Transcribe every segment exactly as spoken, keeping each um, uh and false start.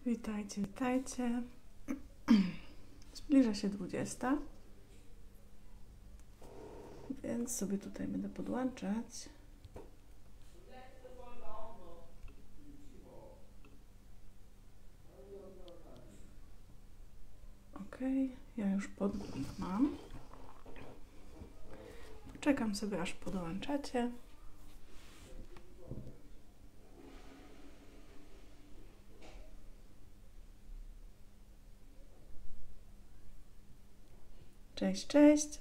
Witajcie, witajcie. Zbliża się dwudziesta, więc sobie tutaj będę podłączać. Ok, ja już podłącznik mam. Poczekam sobie, aż podłączacie. Cześć, cześć.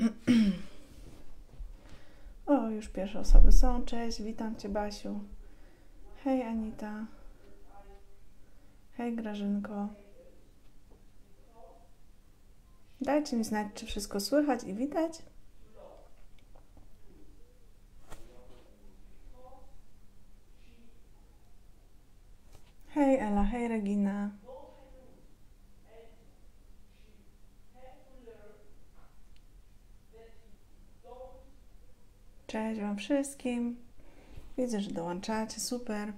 O, już pierwsze osoby są. Cześć, witam Cię, Basiu. Hej, Anita. Hej, Grażynko. Dajcie mi znać, czy wszystko słychać i widać. Hej, Ela, hej, Regina. Cześć Wam wszystkim. Widzę, że dołączacie, super.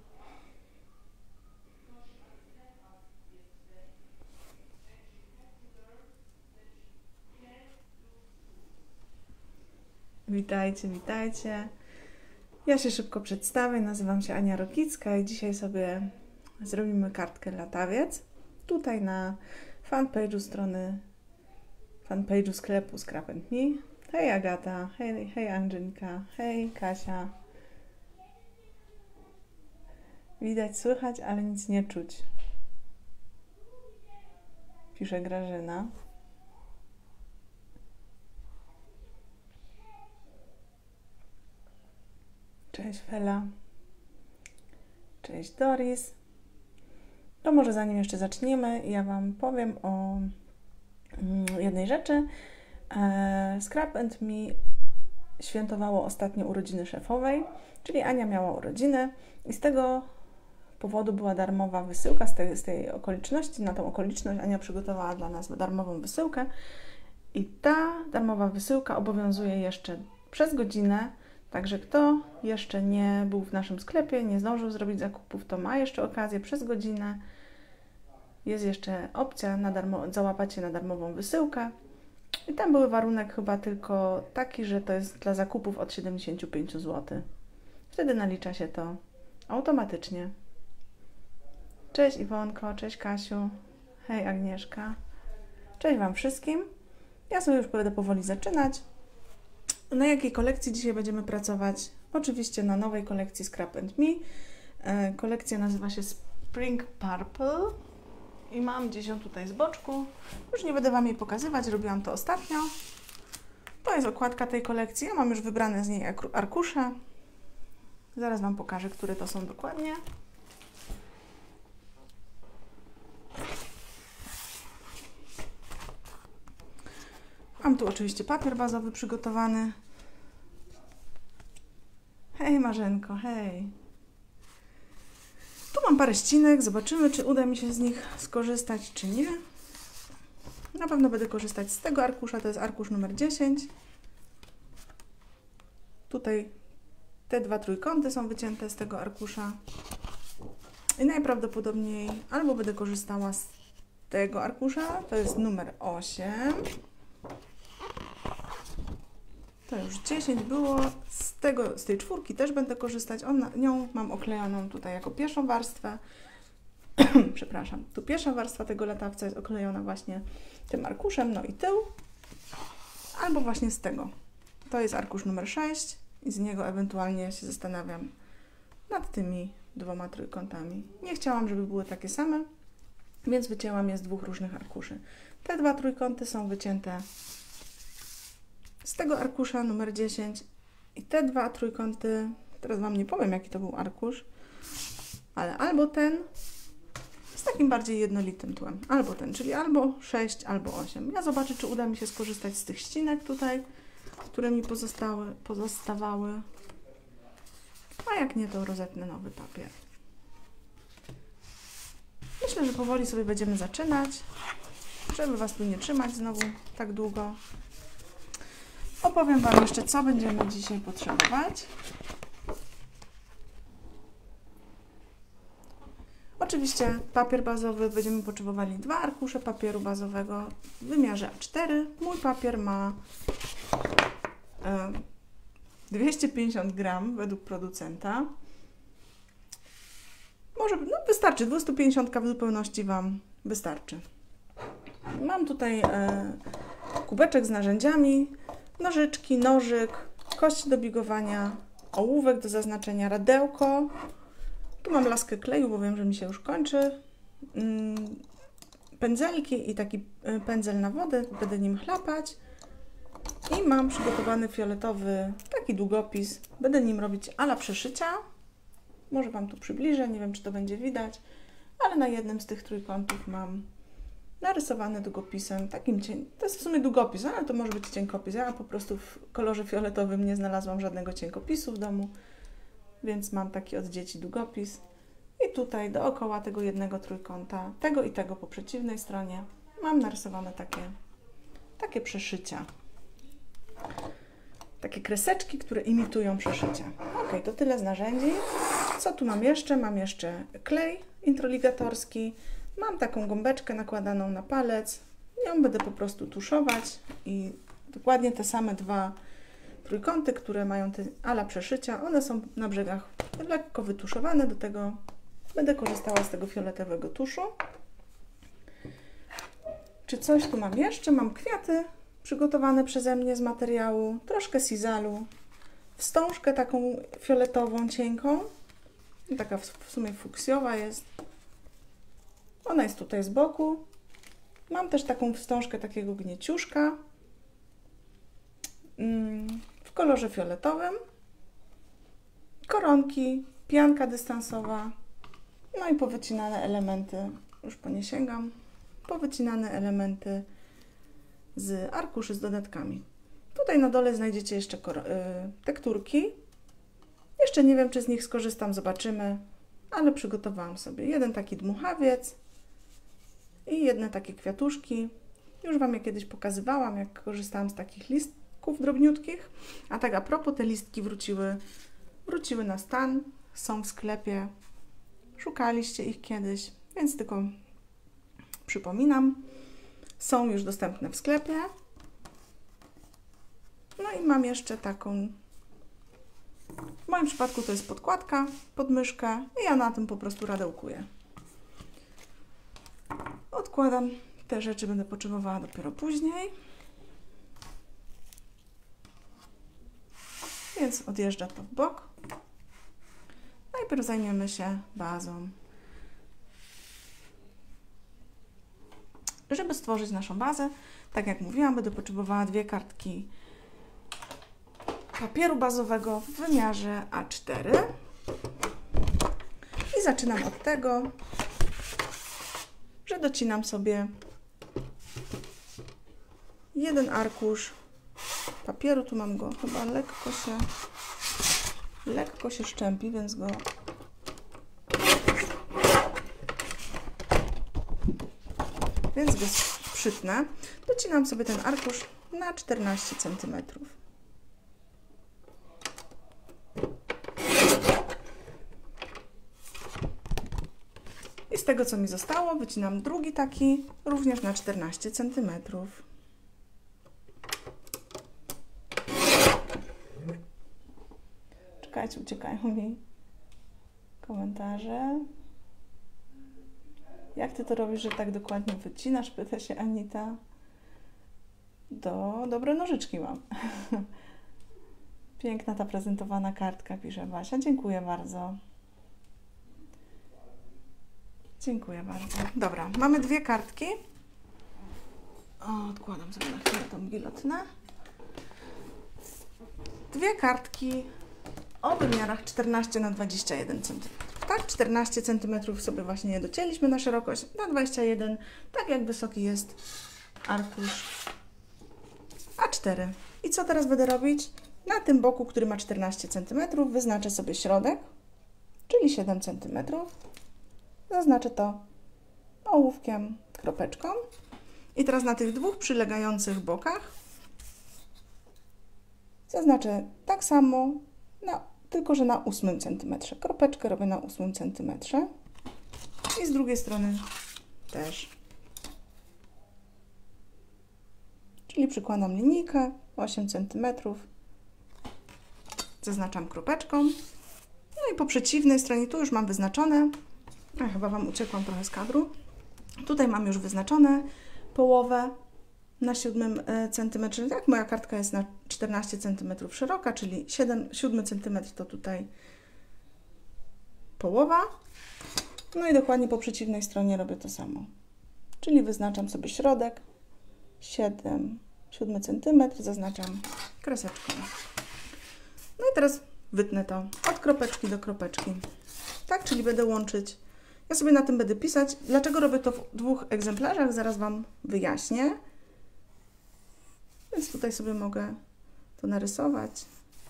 Witajcie, witajcie. Ja się szybko przedstawię, nazywam się Ania Rokicka i dzisiaj sobie zrobimy kartkę latawiec. Tutaj na fanpage'u strony, fanpage'u sklepu Scrap and Me. Hej Agata, hej, hej Angelika, hej Kasia. Widać, słychać, ale nic nie czuć. Pisze Grażyna. Cześć Fela. Cześć Doris. To może zanim jeszcze zaczniemy, ja Wam powiem o jednej rzeczy. Scrap and Me świętowało ostatnio urodziny szefowej, czyli Ania miała urodziny i z tego powodu była darmowa wysyłka, z tej, z tej okoliczności, na tą okoliczność Ania przygotowała dla nas darmową wysyłkę i ta darmowa wysyłka obowiązuje jeszcze przez godzinę, także kto jeszcze nie był w naszym sklepie, nie zdążył zrobić zakupów, to ma jeszcze okazję przez godzinę. Jest jeszcze opcja na darmo, załapać się na darmową wysyłkę. I tam był warunek chyba tylko taki, że to jest dla zakupów od siedemdziesięciu pięciu złotych. Wtedy nalicza się to automatycznie. Cześć Iwonko, cześć Kasiu, hej Agnieszka. Cześć Wam wszystkim. Ja sobie już będę powoli zaczynać. Na jakiej kolekcji dzisiaj będziemy pracować? Oczywiście na nowej kolekcji Scrap and Me. Kolekcja nazywa się Spring Purple. I mam gdzieś ją tutaj z boczku. Już nie będę Wam jej pokazywać, robiłam to ostatnio. To jest okładka tej kolekcji. Ja mam już wybrane z niej arkusze. Zaraz Wam pokażę, które to są dokładnie. Mam tu oczywiście papier bazowy przygotowany. Hej Marzenko, hej. Tu mam parę ścinek, zobaczymy, czy uda mi się z nich skorzystać, czy nie. Na pewno będę korzystać z tego arkusza, to jest arkusz numer dziesięć. Tutaj te dwa trójkąty są wycięte z tego arkusza. I najprawdopodobniej albo będę korzystała z tego arkusza, to jest numer osiem. To już dziesięć było, z, tego, z tej czwórki też będę korzystać, Ona, nią mam oklejoną tutaj jako pierwszą warstwę, przepraszam, tu pierwsza warstwa tego latawca jest oklejona właśnie tym arkuszem, no i tył, albo właśnie z tego, to jest arkusz numer sześć i z niego ewentualnie się zastanawiam nad tymi dwoma trójkątami. Nie chciałam, żeby były takie same, więc wycięłam je z dwóch różnych arkuszy. Te dwa trójkąty są wycięte z tego arkusza numer dziesięć i te dwa trójkąty, teraz Wam nie powiem, jaki to był arkusz, ale albo ten z takim bardziej jednolitym tłem, albo ten, czyli albo sześć, albo osiem. Ja zobaczę, czy uda mi się skorzystać z tych ścinek tutaj, które mi pozostały, pozostawały, a jak nie, to rozetnę nowy papier. Myślę, że powoli sobie będziemy zaczynać, żeby Was tu nie trzymać znowu tak długo. Opowiem Wam jeszcze, co będziemy dzisiaj potrzebować. Oczywiście papier bazowy, będziemy potrzebowali dwa arkusze papieru bazowego w wymiarze A cztery. Mój papier ma e, dwieście pięćdziesiąt gram według producenta. Może, no wystarczy, dwieście pięćdziesiąt w zupełności Wam wystarczy. Mam tutaj e, kubeczek z narzędziami, nożyczki, nożyk, kość do bigowania, ołówek do zaznaczenia, radełko. Tu mam laskę kleju, bo wiem, że mi się już kończy. Pędzelki i taki pędzel na wodę, będę nim chlapać. I mam przygotowany fioletowy taki długopis, będę nim robić ala przeszycia. Może Wam tu przybliżę, nie wiem, czy to będzie widać, ale na jednym z tych trójkątów mam narysowany długopisem, takim cień... To jest w sumie długopis, ale to może być cienkopis. Ja po prostu w kolorze fioletowym nie znalazłam żadnego cienkopisu w domu, więc mam taki od dzieci długopis. I tutaj dookoła tego jednego trójkąta, tego i tego po przeciwnej stronie, mam narysowane takie, takie przeszycia. Takie kreseczki, które imitują przeszycia. Ok, to tyle z narzędzi. Co tu mam jeszcze? Mam jeszcze klej introligatorski. Mam taką gąbeczkę nakładaną na palec. Ją będę po prostu tuszować i dokładnie te same dwa trójkąty, które mają te ala przeszycia, one są na brzegach lekko wytuszowane. Do tego będę korzystała z tego fioletowego tuszu. Czy coś tu mam jeszcze? Mam kwiaty przygotowane przeze mnie z materiału, troszkę sizalu, wstążkę taką fioletową, cienką, taka w sumie fuksjowa jest. Ona jest tutaj z boku. Mam też taką wstążkę takiego gnieciuszka w kolorze fioletowym, koronki, pianka dystansowa, no i powycinane elementy, już po nie sięgam, powycinane elementy z arkuszy z dodatkami. Tutaj na dole znajdziecie jeszcze tekturki. Jeszcze nie wiem, czy z nich skorzystam, zobaczymy, ale przygotowałam sobie jeden taki dmuchawiec i jedne takie kwiatuszki. Już Wam je kiedyś pokazywałam, jak korzystałam z takich listków drobniutkich. A tak a propos, te listki wróciły, wróciły na stan, są w sklepie. Szukaliście ich kiedyś, więc tylko przypominam. Są już dostępne w sklepie. No i mam jeszcze taką, w moim przypadku to jest podkładka pod myszkę i ja na tym po prostu radełkuję. Odkładam te rzeczy, będę potrzebowała dopiero później. Więc odjeżdża to w bok. Najpierw zajmiemy się bazą. Żeby stworzyć naszą bazę, tak jak mówiłam, będę potrzebowała dwie kartki papieru bazowego w wymiarze A cztery. I zaczynam od tego, że docinam sobie jeden arkusz papieru. Tu mam go chyba lekko się, lekko się szczępi, więc go więc go przytnę. Docinam sobie ten arkusz na czternaście centymetrów. I z tego, co mi zostało, wycinam drugi taki, również na czternaście centymetrów. Czekajcie, uciekają mi komentarze. Jak Ty to robisz, że tak dokładnie wycinasz? Pyta się Anita. Do, dobre nożyczki mam. Piękna ta prezentowana kartka, pisze Basia. Dziękuję bardzo. Dziękuję bardzo. Dobra, mamy dwie kartki. O, odkładam sobie na chwilę tą gilotynę. Dwie kartki o wymiarach czternaście na dwadzieścia jeden centymetrów. Tak, czternaście centymetrów sobie właśnie je docięliśmy na szerokość, na dwadzieścia jeden, tak jak wysoki jest arkusz A cztery. I co teraz będę robić? Na tym boku, który ma czternaście centymetrów, wyznaczę sobie środek, czyli siedem centymetrów. Zaznaczę to ołówkiem, kropeczką. I teraz na tych dwóch przylegających bokach zaznaczę tak samo, na, tylko że na ósmym centymetrze. Kropeczkę robię na ósmym centymetrze. i z drugiej strony też. Czyli przykładam linijkę, osiem centymetrów, zaznaczam kropeczką. No i po przeciwnej stronie, tu już mam wyznaczone, a chyba Wam uciekłam trochę z kadru, tutaj mam już wyznaczone połowę na siódmym centymetrze. Tak, moja kartka jest na czternaście centymetrów szeroka, czyli siódmy centymetr to tutaj połowa. No i dokładnie po przeciwnej stronie robię to samo. Czyli wyznaczam sobie środek, siedem, siódmy centymetr, zaznaczam kreseczką. No i teraz wytnę to od kropeczki do kropeczki. Tak, czyli będę łączyć. Ja sobie na tym będę pisać. Dlaczego robię to w dwóch egzemplarzach? Zaraz Wam wyjaśnię. Więc tutaj sobie mogę to narysować.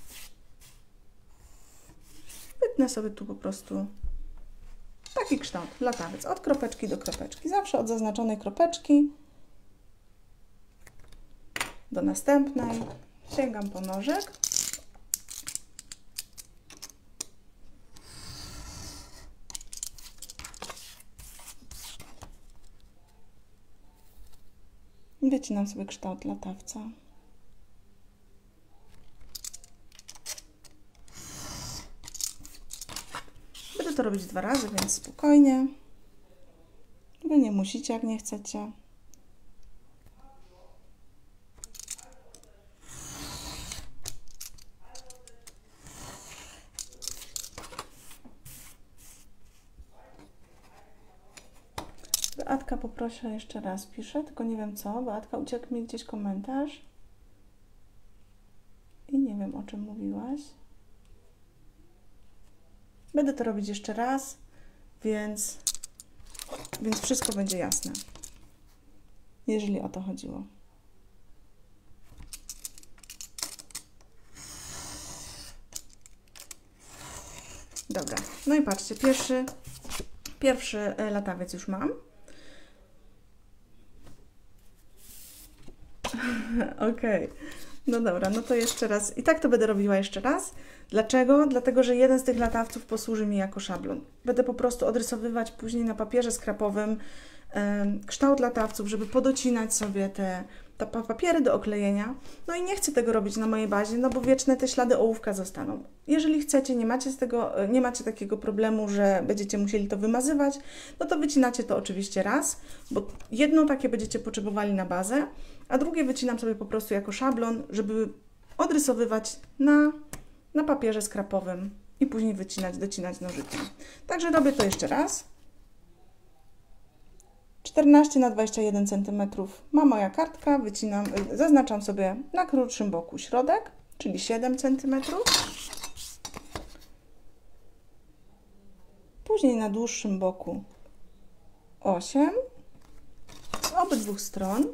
Wytnę sobie tu po prostu taki kształt, latawiec, od kropeczki do kropeczki. Zawsze od zaznaczonej kropeczki do następnej. Sięgam po nożyk. I wycinam sobie kształt latawca. Będę to robić dwa razy, więc spokojnie. Wy nie musicie, jak nie chcecie. Beatka, poproszę jeszcze raz, piszę, tylko nie wiem co. Beatka, uciekł mi gdzieś komentarz. I nie wiem, o czym mówiłaś. Będę to robić jeszcze raz, więc, więc wszystko będzie jasne, jeżeli o to chodziło. Dobra, no i patrzcie, pierwszy, pierwszy latawiec już mam. Okej, no dobra, no to jeszcze raz. I tak to będę robiła jeszcze raz. Dlaczego? Dlatego, że jeden z tych latawców posłuży mi jako szablon. Będę po prostu odrysowywać później na papierze skrapowym kształt latawców, żeby podocinać sobie te, te papiery do oklejenia. No i nie chcę tego robić na mojej bazie, no bo wieczne te ślady ołówka zostaną. Jeżeli chcecie, nie macie z tego, nie macie takiego problemu, że będziecie musieli to wymazywać, no to wycinacie to oczywiście raz, bo jedno takie będziecie potrzebowali na bazę, a drugie wycinam sobie po prostu jako szablon, żeby odrysowywać na, na papierze skrapowym i później wycinać, docinać nożykiem. Także robię to jeszcze raz. czternaście na dwadzieścia jeden centymetrów ma moja kartka, wycinam, zaznaczam sobie na krótszym boku środek, czyli siedem centymetrów. Później na dłuższym boku osiem z obydwu stron.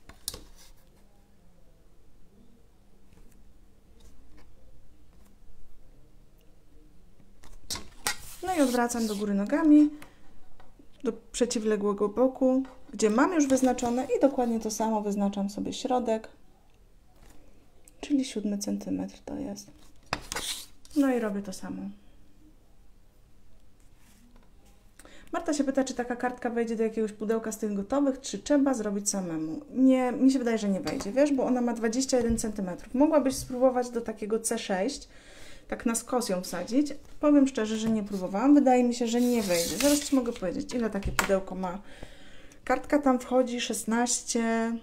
No i odwracam do góry nogami, do przeciwległego boku, gdzie mam już wyznaczone i dokładnie to samo wyznaczam sobie środek, czyli siódmy centymetr to jest. No i robię to samo. Marta się pyta, czy taka kartka wejdzie do jakiegoś pudełka z tych gotowych, czy trzeba zrobić samemu. Nie, mi się wydaje, że nie wejdzie, wiesz, bo ona ma dwadzieścia jeden centymetrów. Mogłabyś spróbować do takiego C sześć, tak na skos ją wsadzić. Powiem szczerze, że nie próbowałam. Wydaje mi się, że nie wejdzie. Zaraz Ci mogę powiedzieć, ile takie pudełko ma. Kartka tam wchodzi szesnaście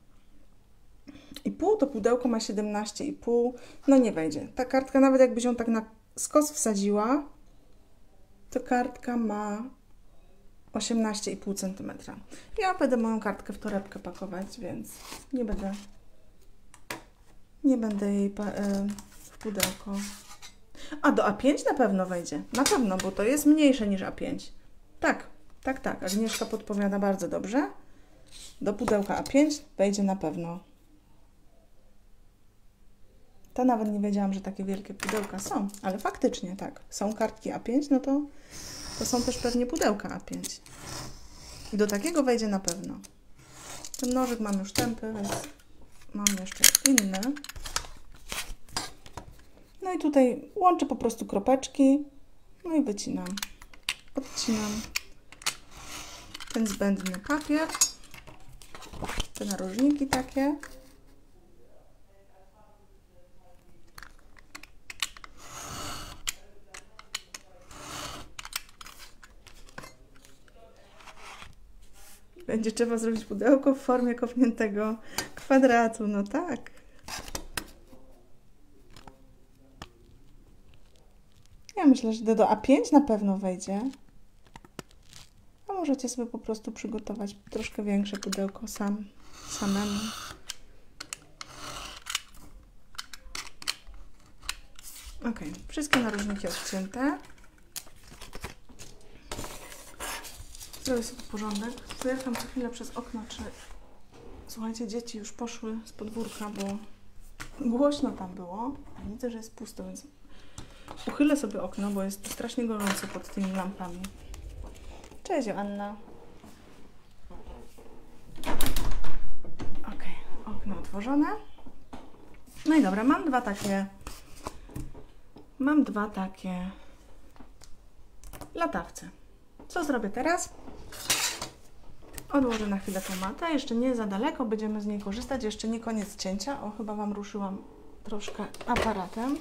i pół, to pudełko ma siedemnaście i pół. No nie wejdzie. Ta kartka, nawet jakbyś ją tak na skos wsadziła, to kartka ma osiemnaście i pół centymetra. Ja będę moją kartkę w torebkę pakować, więc nie będę nie będę jej w pudełko. A do A pięć na pewno wejdzie. Na pewno, bo to jest mniejsze niż A pięć. Tak, tak, tak. Agnieszka podpowiada bardzo dobrze. Do pudełka A pięć wejdzie na pewno. To nawet nie wiedziałam, że takie wielkie pudełka są, ale faktycznie tak. Są kartki A pięć, no to, to są też pewnie pudełka A pięć. I do takiego wejdzie na pewno. Ten nożyk mam już tępy, więc mam jeszcze inny. No i tutaj łączę po prostu kropeczki, no i wycinam, odcinam ten zbędny papier, te narożniki takie. Będzie trzeba zrobić pudełko w formie kopniętego kwadratu, no tak. Ja myślę, że do A pięć na pewno wejdzie. A możecie sobie po prostu przygotować troszkę większe pudełko sam, samemu. Ok, wszystkie narożniki odcięte. Zrobię sobie porządek. Zerkam co chwilę przez okno, czy... Słuchajcie, dzieci już poszły z podwórka, bo głośno tam było. A widzę, że jest pusto, więc uchylę sobie okno, bo jest strasznie gorąco pod tymi lampami. Cześć, Joanna. Ok, okno otworzone. No i dobra, mam dwa takie... Mam dwa takie latawce. Co zrobię teraz? Odłożę na chwilę tą matę. Jeszcze nie za daleko, będziemy z niej korzystać. Jeszcze nie koniec cięcia. O, chyba Wam ruszyłam troszkę aparatem.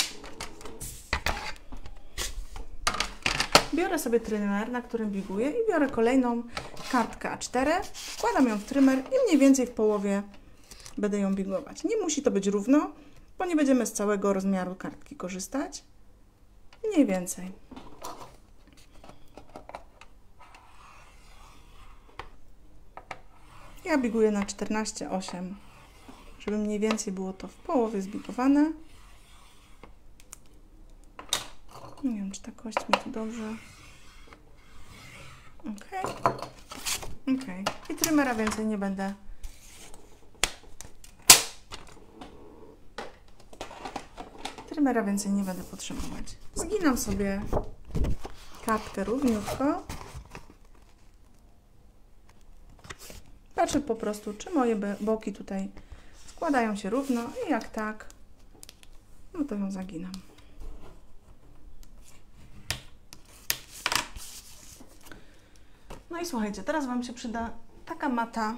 Biorę sobie trymer, na którym biguję i biorę kolejną kartkę A cztery. Wkładam ją w trymer i mniej więcej w połowie będę ją bigować. Nie musi to być równo, bo nie będziemy z całego rozmiaru kartki korzystać. Mniej więcej. Ja biguję na czternaście osiem, żeby mniej więcej było to w połowie zbigowane. Nie wiem, czy ta kość mi tu dobrze. Ok. Ok. I trymera więcej nie będę. Trymera więcej nie będę potrzebować. Zginam sobie kartkę równiutko. Patrzę po prostu, czy moje boki tutaj składają się równo i jak tak, no to ją zaginam. No i słuchajcie, teraz Wam się przyda taka mata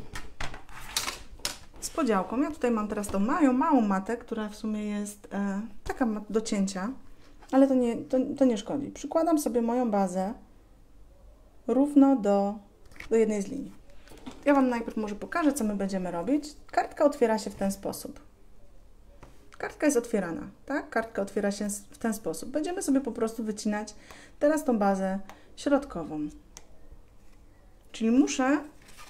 z podziałką. Ja tutaj mam teraz tą małą, małą matę, która w sumie jest e, taka do cięcia, ale to nie, to, to nie szkodzi. Przykładam sobie moją bazę równo do, do jednej z linii. Ja Wam najpierw może pokażę, co my będziemy robić. Kartka otwiera się w ten sposób. Kartka jest otwierana, tak? Kartka otwiera się w ten sposób. Będziemy sobie po prostu wycinać teraz tą bazę środkową. Czyli muszę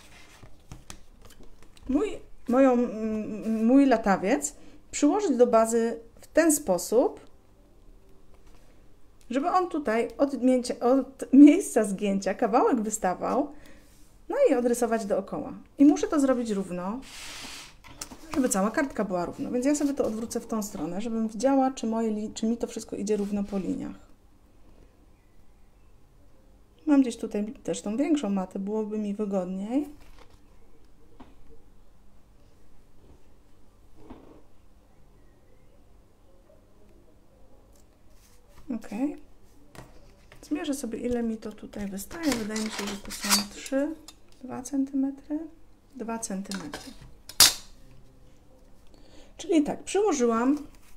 mój, moją, mój latawiec przyłożyć do bazy w ten sposób, żeby on tutaj od, mięcia, od miejsca zgięcia kawałek wystawał, no i odrysować dookoła. I muszę to zrobić równo, żeby cała kartka była równo. Więc ja sobie to odwrócę w tą stronę, żebym widziała, czy, moje, czy mi to wszystko idzie równo po liniach. Mam gdzieś tutaj też tą większą matę, byłoby mi wygodniej. Ok. Zmierzę sobie, ile mi to tutaj wystaje. Wydaje mi się, że to są trzy, dwa centymetry, dwa centymetry. Czyli tak, przyłożyłam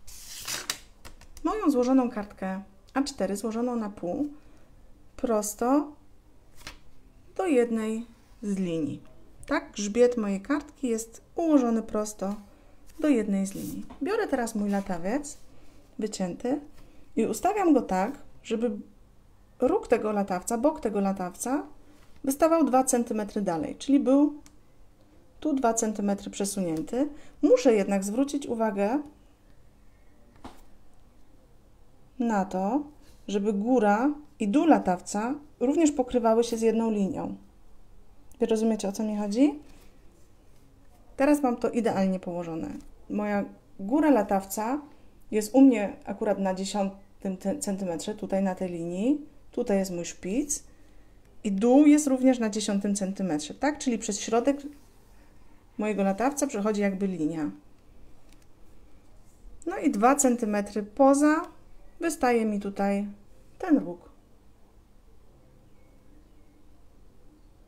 moją złożoną kartkę A cztery, złożoną na pół, prosto do jednej z linii. Tak, grzbiet mojej kartki jest ułożony prosto do jednej z linii. Biorę teraz mój latawiec wycięty i ustawiam go tak, żeby róg tego latawca, bok tego latawca wystawał dwa centymetry dalej, czyli był tu dwa centymetry przesunięty. Muszę jednak zwrócić uwagę na to, żeby góra i dół latawca również pokrywały się z jedną linią. Wy rozumiecie, o co mi chodzi? Teraz mam to idealnie położone. Moja góra latawca jest u mnie akurat na dziesiątym centymetrze, tutaj na tej linii. Tutaj jest mój szpic. I dół jest również na dziesiątym centymetrze, tak? Czyli przez środek mojego latawca przechodzi jakby linia. No i dwa centymetry poza wystaje mi tutaj ten róg.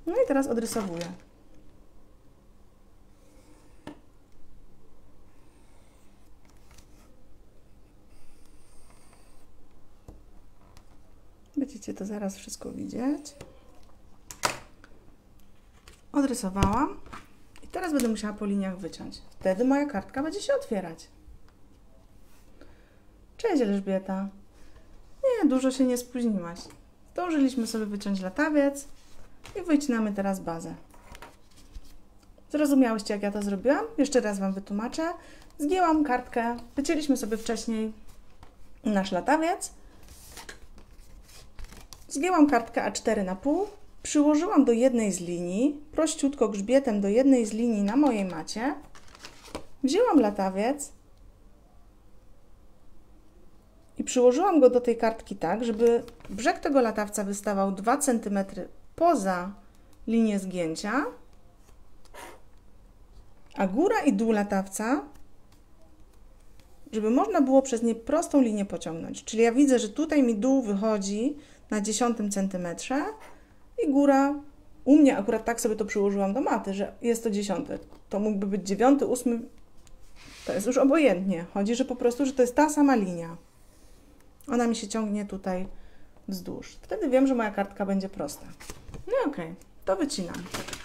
No i teraz odrysowuję. Będziecie to zaraz wszystko widzieć. Odrysowałam i teraz będę musiała po liniach wyciąć. Wtedy moja kartka będzie się otwierać. Cześć Elżbieta. Nie, dużo się nie spóźniłaś. Zdążyliśmy sobie wyciąć latawiec i wycinamy teraz bazę. Zrozumiałyście, jak ja to zrobiłam? Jeszcze raz Wam wytłumaczę. Zgięłam kartkę, wycięliśmy sobie wcześniej nasz latawiec. Zgięłam kartkę A cztery na pół, przyłożyłam do jednej z linii, prościutko grzbietem do jednej z linii na mojej macie. Wzięłam latawiec i przyłożyłam go do tej kartki tak, żeby brzeg tego latawca wystawał dwa centymetry poza linię zgięcia, a góra i dół latawca, żeby można było przez nie prostą linię pociągnąć. Czyli ja widzę, że tutaj mi dół wychodzi na dziesiątym centymetrze i góra, u mnie akurat tak sobie to przyłożyłam do maty, że jest to dziesiąty. To mógłby być dziewiąty, ósmy, to jest już obojętnie. Chodzi, że po prostu, że to jest ta sama linia. Ona mi się ciągnie tutaj wzdłuż. Wtedy wiem, że moja kartka będzie prosta. No i okej, okay, to wycinam.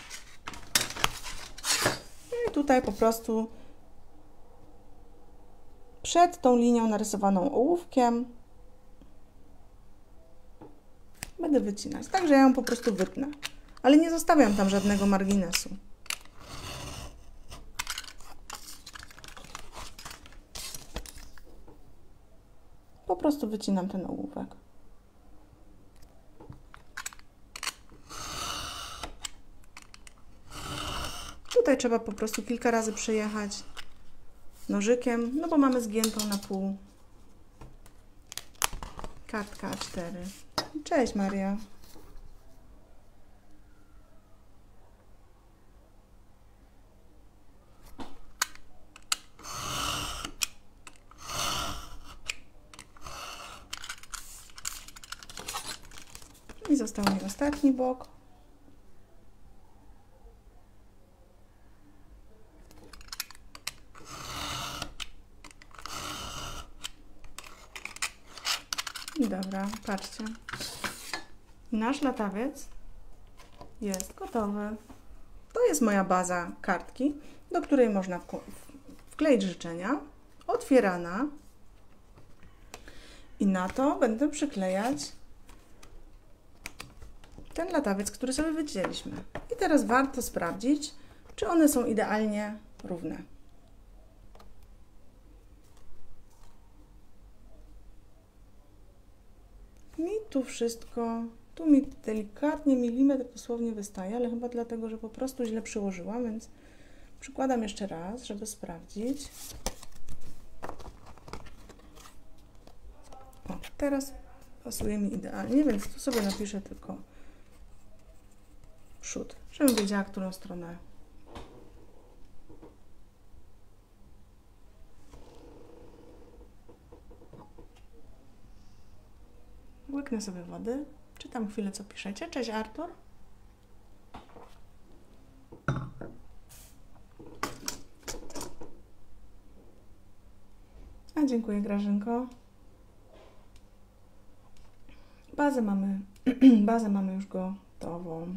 I tutaj po prostu przed tą linią narysowaną ołówkiem będę wycinać. Także ja ją po prostu wytnę. Ale nie zostawiam tam żadnego marginesu. Po prostu wycinam ten ołówek. Tutaj trzeba po prostu kilka razy przejechać nożykiem, no bo mamy zgiętą na pół kartkę A cztery. Cześć Maria. I został mi ostatni bok. I dobra, patrzcie. Nasz latawiec jest gotowy. To jest moja baza kartki, do której można wkleić życzenia. Otwierana. I na to będę przyklejać ten latawiec, który sobie wycięliśmy. I teraz warto sprawdzić, czy one są idealnie równe. Mi tu wszystko, tu mi delikatnie milimetr dosłownie wystaje, ale chyba dlatego, że po prostu źle przyłożyłam, więc przykładam jeszcze raz, żeby sprawdzić. O, teraz pasuje mi idealnie, więc tu sobie napiszę tylko przód, żebym wiedziała, którą stronę. Łyknę sobie wody, czytam chwilę, co piszecie. Cześć Artur. A dziękuję Grażynko. Bazę mamy, bazę mamy już gotową.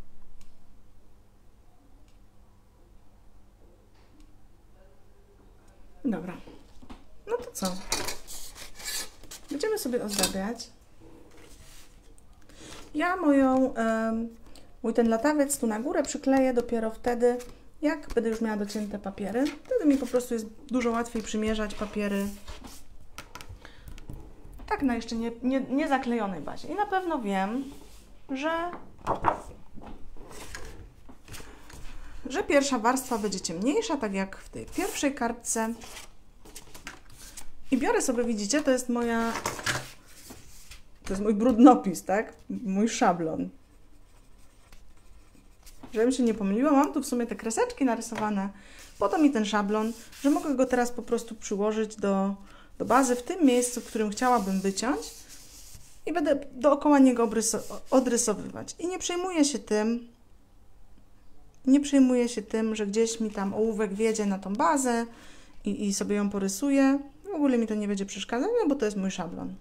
Dobra, no to co? Będziemy sobie ozdabiać. Ja moją, mój ten latawiec tu na górę przykleję dopiero wtedy, jak będę już miała docięte papiery. Wtedy mi po prostu jest dużo łatwiej przymierzać papiery tak na jeszcze nie, nie, nie zaklejonej bazie. I na pewno wiem, że, że pierwsza warstwa będzie ciemniejsza, tak jak w tej pierwszej kartce. I biorę sobie, widzicie, to jest moja... To jest mój brudnopis, tak? Mój szablon. Żebym się nie pomyliła, mam tu w sumie te kreseczki narysowane. Po to mi ten szablon, że mogę go teraz po prostu przyłożyć do, do bazy w tym miejscu, w którym chciałabym wyciąć i będę dookoła niego odrysowywać. I nie przejmuję się tym, Nie przejmuję się tym, że gdzieś mi tam ołówek wjedzie na tą bazę i, i sobie ją porysuję. W ogóle mi to nie będzie przeszkadzać, no bo to jest mój szablon.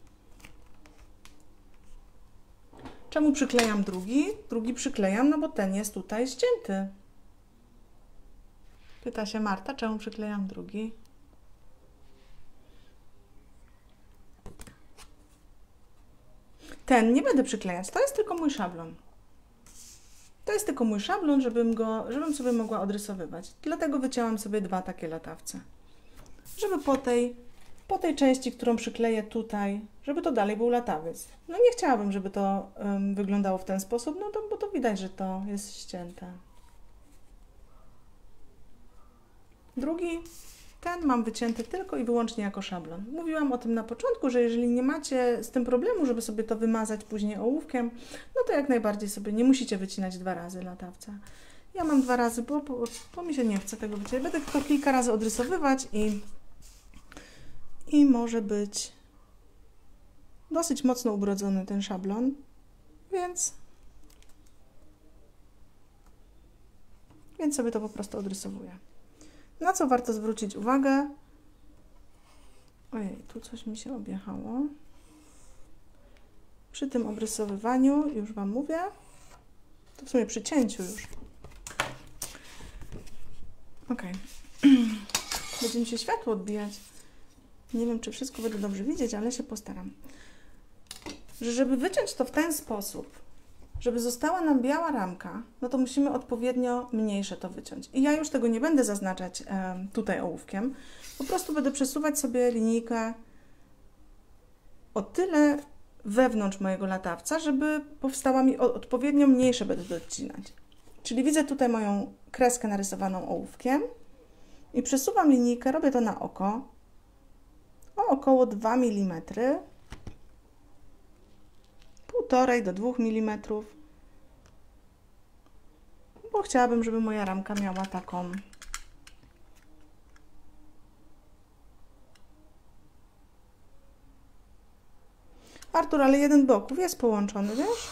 Czemu przyklejam drugi? Drugi przyklejam, no bo ten jest tutaj ścięty. Pyta się Marta, czemu przyklejam drugi? Ten nie będę przyklejać, to jest tylko mój szablon. To jest tylko mój szablon, żebym, go, żebym sobie mogła odrysowywać. Dlatego wycięłam sobie dwa takie latawce. Żeby po tej, po tej części, którą przykleję tutaj, żeby to dalej był latawiec. No nie chciałabym, żeby to um, wyglądało w ten sposób, no to, bo to widać, że to jest ścięte. Drugi, ten mam wycięty tylko i wyłącznie jako szablon. Mówiłam o tym na początku, że jeżeli nie macie z tym problemu, żeby sobie to wymazać później ołówkiem, no to jak najbardziej sobie nie musicie wycinać dwa razy latawca. Ja mam dwa razy, bo, bo, bo mi się nie chce tego wycinać. Będę to kilka razy odrysowywać i, i może być dosyć mocno ubrodzony ten szablon, więc, więc sobie to po prostu odrysowuję. Na co warto zwrócić uwagę? Ojej, tu coś mi się objechało. Przy tym obrysowywaniu, już Wam mówię, to w sumie przy cięciu już. Ok. Będzie mi się światło odbijać. Nie wiem, czy wszystko będę dobrze widzieć, ale się postaram. Że żeby wyciąć to w ten sposób, żeby została nam biała ramka, no to musimy odpowiednio mniejsze to wyciąć. I ja już tego nie będę zaznaczać e, tutaj ołówkiem. Po prostu będę przesuwać sobie linijkę o tyle wewnątrz mojego latawca, żeby powstała mi odpowiednio mniejsze będę docinać. Czyli widzę tutaj moją kreskę narysowaną ołówkiem i przesuwam linijkę, robię to na oko, o około dwa milimetry. półtora do dwóch milimetrów, bo chciałabym, żeby moja ramka miała taką Artur, ale jeden boków jest połączony, wiesz?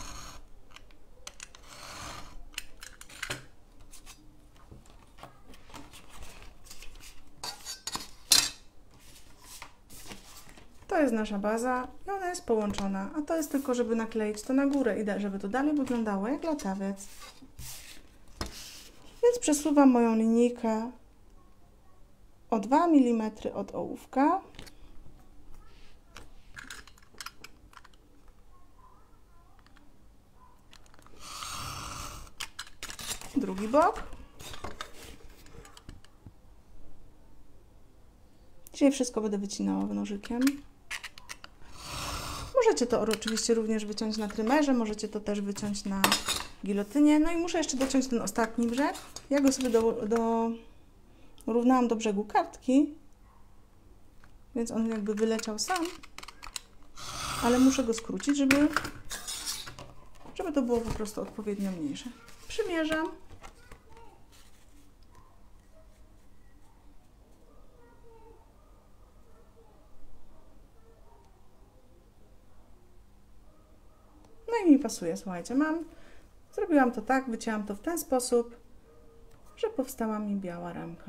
To jest nasza baza i ona jest połączona, a to jest tylko, żeby nakleić to na górę i żeby to dalej wyglądało jak latawiec. Więc przesuwam moją linijkę o dwa milimetry od ołówka. Drugi bok. Dzisiaj wszystko będę wycinała nożykiem. Możecie to oczywiście również wyciąć na trymerze, możecie to też wyciąć na gilotynie. No i muszę jeszcze dociąć ten ostatni brzeg. Ja go sobie do, do, równałam do brzegu kartki, więc on jakby wyleciał sam, ale muszę go skrócić, żeby, żeby to było po prostu odpowiednio mniejsze. Przymierzam. No i mi pasuje, słuchajcie, mam, zrobiłam to tak, wycięłam to w ten sposób, że powstała mi biała ramka.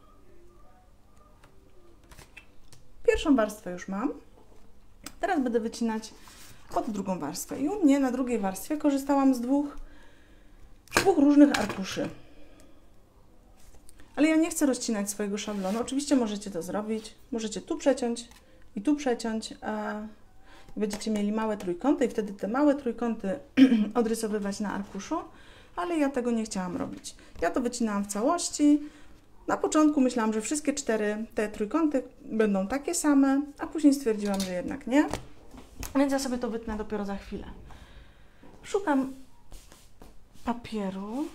Pierwszą warstwę już mam, teraz będę wycinać pod drugą warstwę i u mnie na drugiej warstwie korzystałam z dwóch, dwóch różnych arkuszy. Ale ja nie chcę rozcinać swojego szablonu, oczywiście możecie to zrobić, możecie tu przeciąć i tu przeciąć, a będziecie mieli małe trójkąty i wtedy te małe trójkąty odrysowywać na arkuszu, ale ja tego nie chciałam robić. Ja to wycinałam w całości. Na początku myślałam, że wszystkie cztery te trójkąty będą takie same, a później stwierdziłam, że jednak nie. Więc ja sobie to wytnę dopiero za chwilę. Szukam papieru.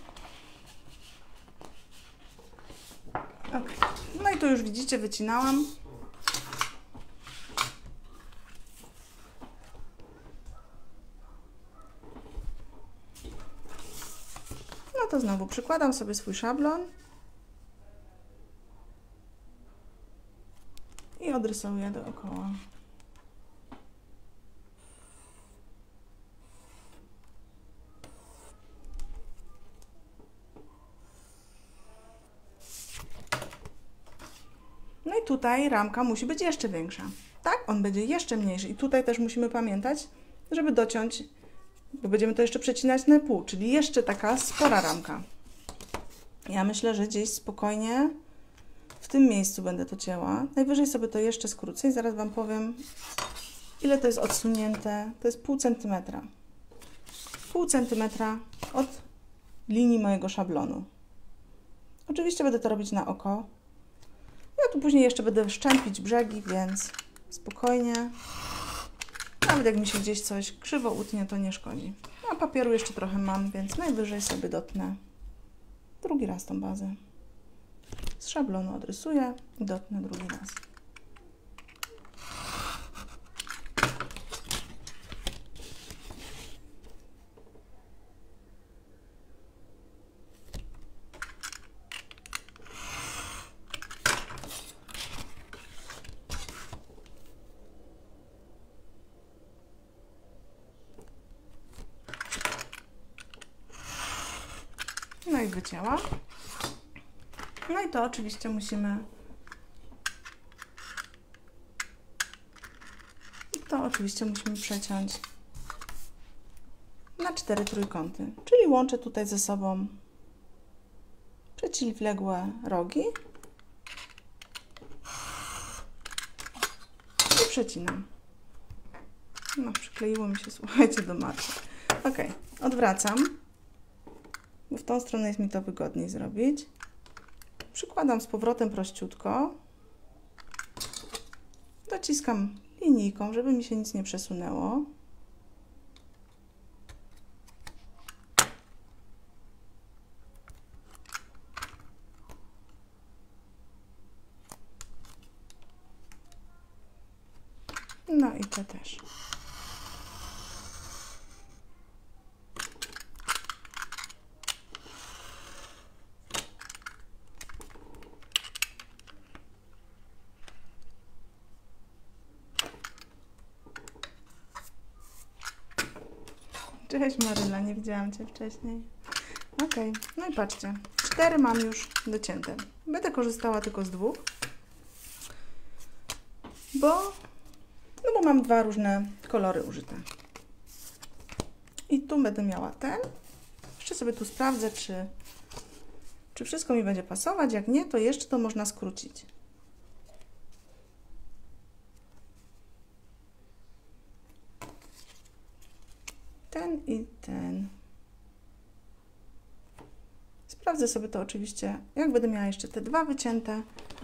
Okay. No i tu już widzicie, wycinałam. No to znowu przykładam sobie swój szablon i odrysuję dookoła. i tutaj ramka musi być jeszcze większa. Tak? On będzie jeszcze mniejszy. I tutaj też musimy pamiętać, żeby dociąć, bo będziemy to jeszcze przecinać na pół, czyli jeszcze taka spora ramka. Ja myślę, że gdzieś spokojnie w tym miejscu będę to cięła. Najwyżej sobie to jeszcze skrócę i zaraz Wam powiem, ile to jest odsunięte. To jest pół centymetra. Pół centymetra od linii mojego szablonu. Oczywiście będę to robić na oko. Ja tu później jeszcze będę szczępić brzegi, więc spokojnie. Nawet jak mi się gdzieś coś krzywo utnie, to nie szkodzi. A papieru jeszcze trochę mam, więc najwyżej sobie dotnę drugi raz tą bazę. Z szablonu odrysuję i dotnę drugi raz. No i wycięłam. No i to oczywiście musimy to oczywiście musimy przeciąć na cztery trójkąty, czyli łączę tutaj ze sobą przeciwległe rogi i przecinam. No, przykleiło mi się, słuchajcie, do maty. Ok, odwracam, bo w tą stronę jest mi to wygodniej zrobić. Przykładam z powrotem prościutko, dociskam linijką, żeby mi się nic nie przesunęło. No i te też. Cześć Maryla, nie widziałam Cię wcześniej. Ok, no i patrzcie, cztery mam już docięte. Będę korzystała tylko z dwóch, bo, no bo mam dwa różne kolory użyte. I tu będę miała ten. Jeszcze sobie tu sprawdzę, czy, czy wszystko mi będzie pasować. Jak nie, to jeszcze to można skrócić. Ten i ten. Sprawdzę sobie to oczywiście, jak będę miała jeszcze te dwa wycięte.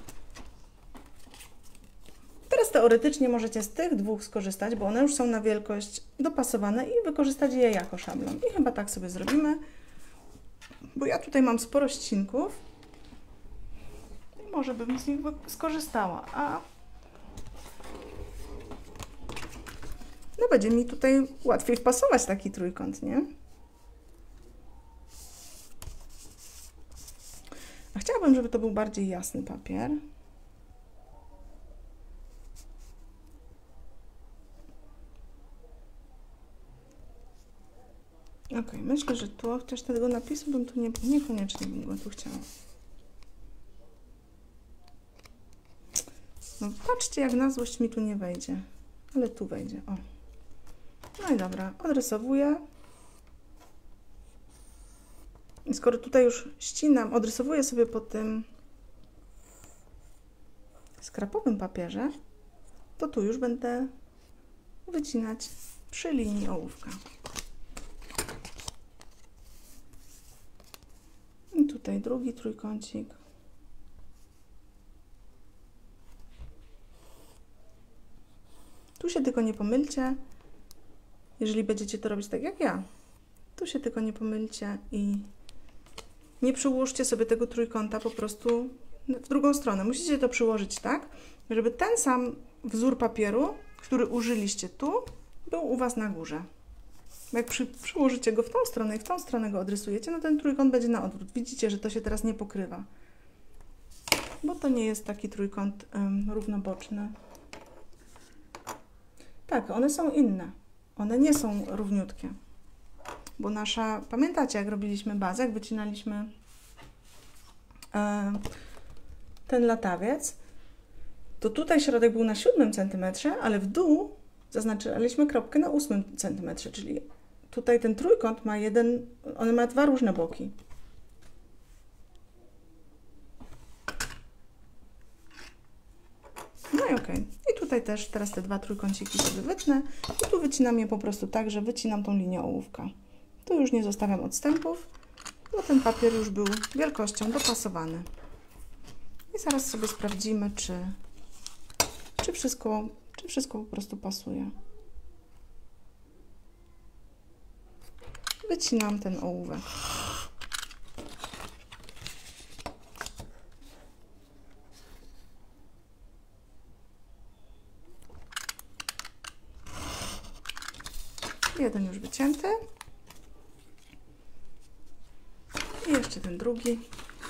Teraz teoretycznie możecie z tych dwóch skorzystać, bo one już są na wielkość dopasowane i wykorzystać je jako szablon. I chyba tak sobie zrobimy, bo ja tutaj mam sporo ścinków i może bym z nich skorzystała, a no będzie mi tutaj łatwiej wpasować taki trójkąt, nie? A chciałabym, żeby to był bardziej jasny papier. Ok, myślę, że tu, chociaż tego napisu bym tu nie, niekoniecznie bym go tu chciała. No patrzcie, jak na złość mi tu nie wejdzie, ale tu wejdzie, o. No i dobra, odrysowuję. I skoro tutaj już ścinam, odrysowuję sobie po tym skrapowym papierze, to tu już będę wycinać przy linii ołówka. I tutaj drugi trójkącik. Tu się tylko nie pomylcie, jeżeli będziecie to robić tak jak ja. Tu się tylko nie pomylcie i nie przyłóżcie sobie tego trójkąta po prostu w drugą stronę. Musicie to przyłożyć tak, żeby ten sam wzór papieru, który użyliście tu, był u Was na górze. Bo jak przy, przyłożycie go w tą stronę i w tą stronę go odrysujecie, no ten trójkąt będzie na odwrót. Widzicie, że to się teraz nie pokrywa. Bo to nie jest taki trójkąt um, równoboczny. Tak, one są inne. One nie są równiutkie. Bo nasza, pamiętacie, jak robiliśmy bazę, jak wycinaliśmy e, ten latawiec, to tutaj środek był na siódmym centymetrze, ale w dół zaznaczyliśmy kropkę na ósmym centymetrze, czyli tutaj ten trójkąt ma jeden, on ma dwa różne boki. No i okej. I tutaj też teraz te dwa trójkąciki sobie wytnę i tu wycinam je po prostu tak, że wycinam tą linię ołówka. Tu już nie zostawiam odstępów, bo ten papier już był wielkością dopasowany. I zaraz sobie sprawdzimy, czy, czy, wszystko, czy wszystko po prostu pasuje. Wycinam ten ołówek. Jeden już wycięty. I jeszcze ten drugi.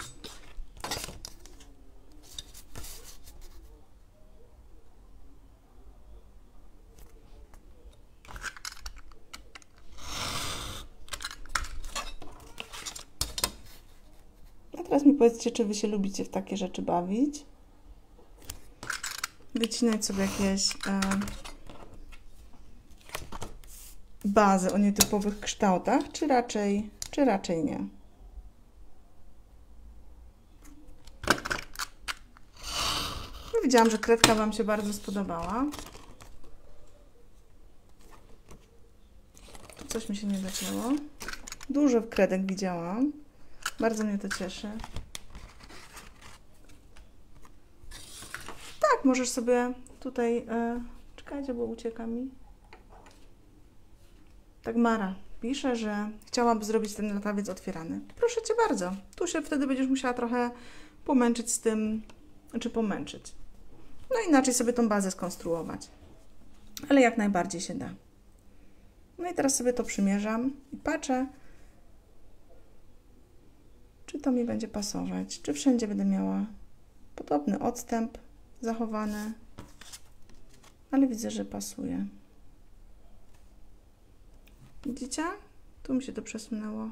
A teraz mi powiedzcie, czy wy się lubicie w takie rzeczy bawić? Wycinać sobie jakieś e, bazy o nietypowych kształtach, czy raczej, czy raczej nie? No, widziałam, że kredka wam się bardzo spodobała. Tu coś mi się nie zaczęło. Dużo kredek widziałam. Bardzo mnie to cieszy. Tak, możesz sobie tutaj... E, czekajcie, bo ucieka mi. Tak, Mara pisze, że chciałaby zrobić ten latawiec otwierany. Proszę cię bardzo. Tu się wtedy będziesz musiała trochę pomęczyć z tym, czy pomęczyć. No inaczej sobie tą bazę skonstruować. Ale jak najbardziej się da. No i teraz sobie to przymierzam i patrzę, czy to mi będzie pasować, czy wszędzie będę miała podobny odstęp zachowany, ale widzę, że pasuje. Widzicie? Tu mi się to przesunęło.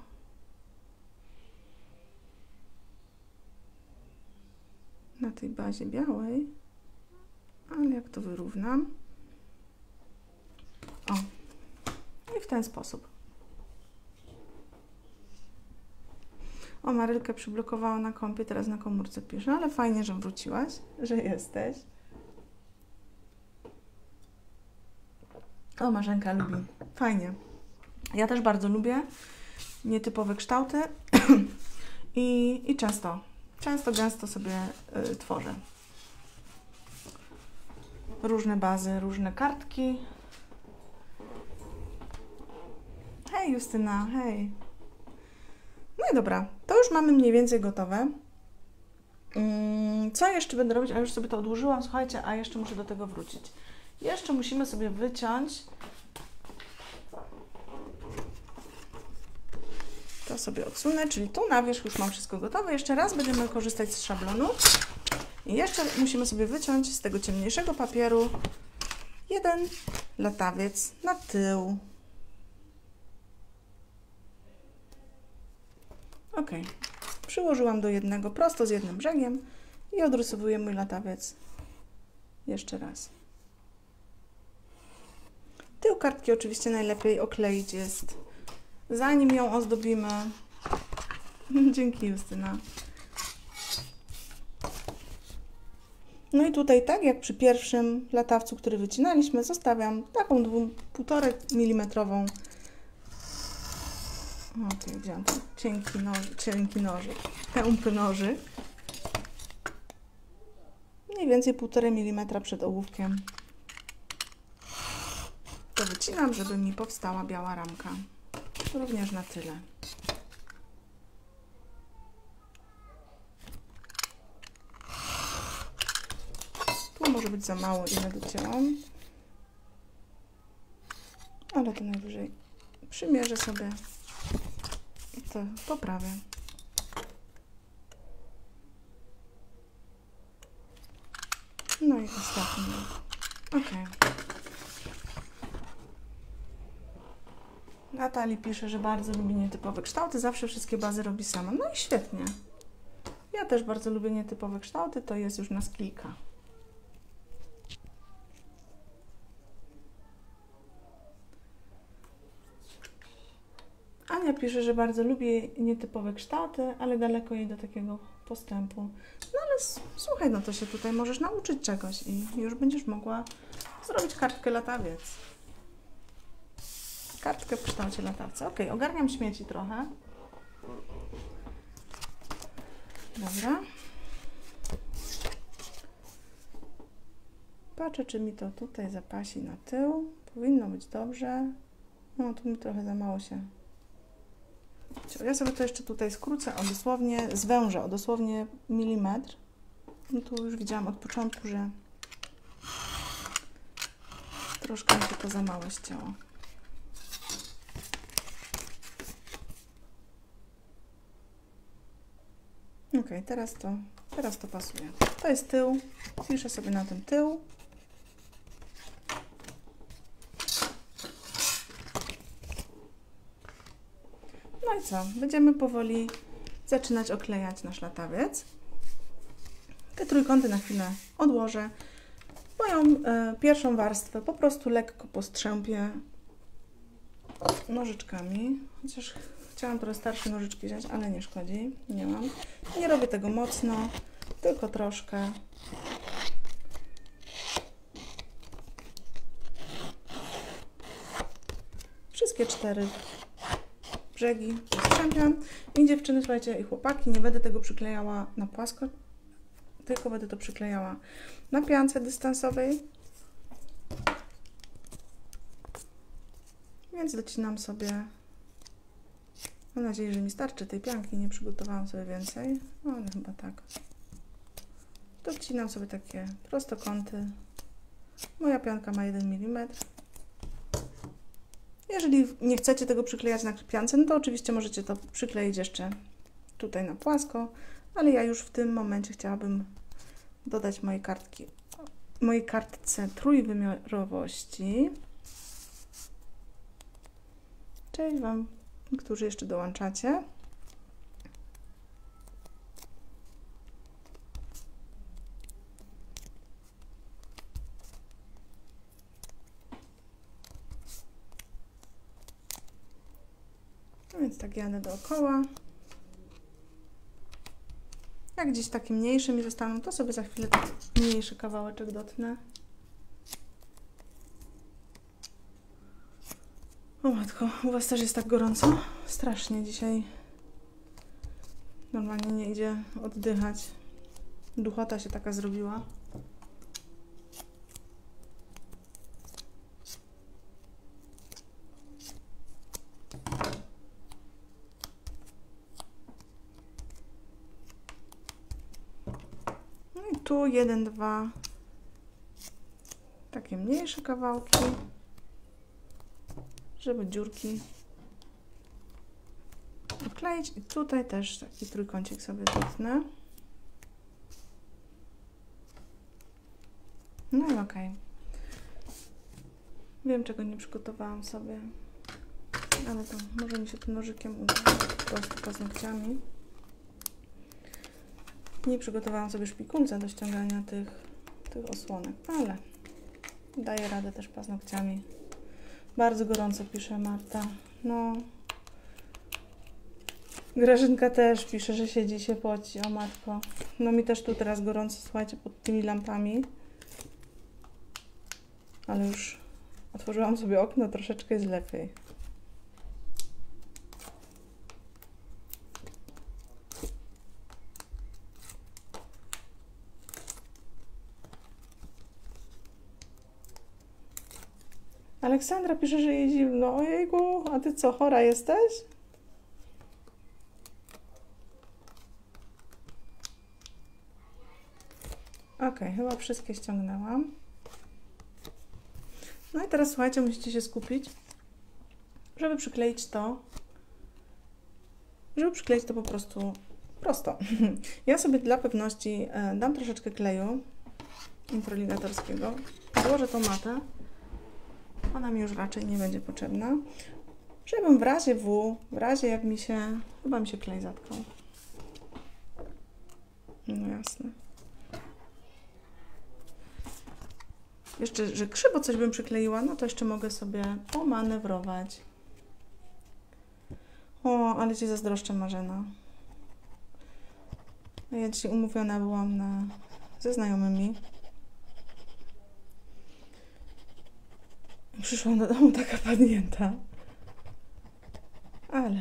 Na tej bazie białej, ale jak to wyrównam? O, i w ten sposób. O, Marylkę przyblokowała na kompie, teraz na komórce pisze, ale fajnie, że wróciłaś, że jesteś. O, Marzenka lubi. Fajnie. Ja też bardzo lubię nietypowe kształty i, i często, często, gęsto sobie y, tworzę. Różne bazy, różne kartki. Hej Justyna, hej. No i dobra, to już mamy mniej więcej gotowe. Co jeszcze będę robić? A już sobie to odłożyłam, słuchajcie, a jeszcze muszę do tego wrócić. Jeszcze musimy sobie wyciąć. To sobie odsunę, czyli tu na wierzch już mam wszystko gotowe. Jeszcze raz będziemy korzystać z szablonu. I jeszcze musimy sobie wyciąć z tego ciemniejszego papieru jeden latawiec na tył. Ok. Przyłożyłam do jednego prosto z jednym brzegiem i odrysowuję mój latawiec jeszcze raz. Tył kartki oczywiście najlepiej okleić jest, zanim ją ozdobimy. Dzięki, Justyna. No i tutaj, tak jak przy pierwszym latawcu, który wycinaliśmy, zostawiam taką półtora milimetrową. Ok, widziałam ten cienki, noż, cienki nożyk, tępy nożyk. Mniej więcej półtora milimetra przed ołówkiem. To wycinam, żeby mi powstała biała ramka. Również na tyle. Tu może być za mało, ile docięłam. Ale to najwyżej przymierzę sobie i to poprawię. No i ostatni. Ok. Natalii pisze, że bardzo lubi nietypowe kształty, zawsze wszystkie bazy robi sama. No i świetnie. Ja też bardzo lubię nietypowe kształty, to jest już nas kilka. pisze, że bardzo lubi nietypowe kształty, ale daleko jej do takiego postępu. No ale słuchaj, no to się tutaj możesz nauczyć czegoś i już będziesz mogła zrobić kartkę latawiec. Kartkę w kształcie latawca. Ok, ogarniam śmieci trochę. Dobra. Patrzę, czy mi to tutaj zapasi na tył. Powinno być dobrze. No, tu mi trochę za mało się. Ja sobie to jeszcze tutaj skrócę o dosłownie, zwężę o dosłownie milimetr. No tu już widziałam od początku, że troszkę mi się to za małe ścięło. Ok, teraz to, teraz to pasuje. To jest tył. Piszę sobie na tym tył. No i co? Będziemy powoli zaczynać oklejać nasz latawiec. Te trójkąty na chwilę odłożę. Moją e, pierwszą warstwę po prostu lekko postrzępię nożyczkami. Chociaż chciałam trochę starsze nożyczki wziąć, ale nie szkodzi. Nie mam. Nie robię tego mocno, tylko troszkę. Wszystkie cztery brzegi postrzępiam. I dziewczyny, słuchajcie, i chłopaki, nie będę tego przyklejała na płasko, tylko będę to przyklejała na piance dystansowej. Więc docinam sobie, mam nadzieję, że mi starczy tej pianki, nie przygotowałam sobie więcej, no ale chyba tak. Docinam sobie takie prostokąty. Moja pianka ma jeden milimetr. Jeżeli nie chcecie tego przyklejać na piance, no to oczywiście możecie to przykleić jeszcze tutaj na płasko, ale ja już w tym momencie chciałabym dodać mojej kartki, mojej kartce trójwymiarowości. Cześć Wam, którzy jeszcze dołączacie. No więc tak jadę dookoła. Jak gdzieś takie mniejsze mi zostaną, to sobie za chwilę taki mniejszy kawałeczek dotnę. O matko, u Was też jest tak gorąco? Strasznie dzisiaj. Normalnie nie idzie oddychać. Duchota się taka zrobiła. No i tu jeden, dwa takie mniejsze kawałki, żeby dziurki odkleić. I tutaj też taki trójkącik sobie dotnę. No i okej. Wiem, czego nie przygotowałam sobie, ale to może mi się tym nożykiem uda, po prostu paznokciami. Nie przygotowałam sobie szpikulca do ściągania tych, tych osłonek, ale daję radę też paznokciami. Bardzo gorąco, pisze Marta. No. Grażynka też pisze, że siedzi się poci. O matko. No mi też tu teraz gorąco, słuchajcie, pod tymi lampami. Ale już otworzyłam sobie okno, troszeczkę jest lepiej. Aleksandra pisze, że jej zimno. Ojejku, a ty co, chora jesteś? Ok, chyba wszystkie ściągnęłam. No i teraz słuchajcie, musicie się skupić, żeby przykleić to, żeby przykleić to po prostu prosto. Ja sobie dla pewności dam troszeczkę kleju introligatorskiego, złożę tą matę. Ona mi już raczej nie będzie potrzebna, żebym w razie W, w razie jak mi się, chyba mi się klej zatkał. No jasne. Jeszcze, że krzywo coś bym przykleiła, no to jeszcze mogę sobie pomanewrować. O, ale Ci zazdroszczę, Marzena. Ja dzisiaj umówiona byłam na... ze znajomymi. Przyszłam do domu taka padnięta. Ale...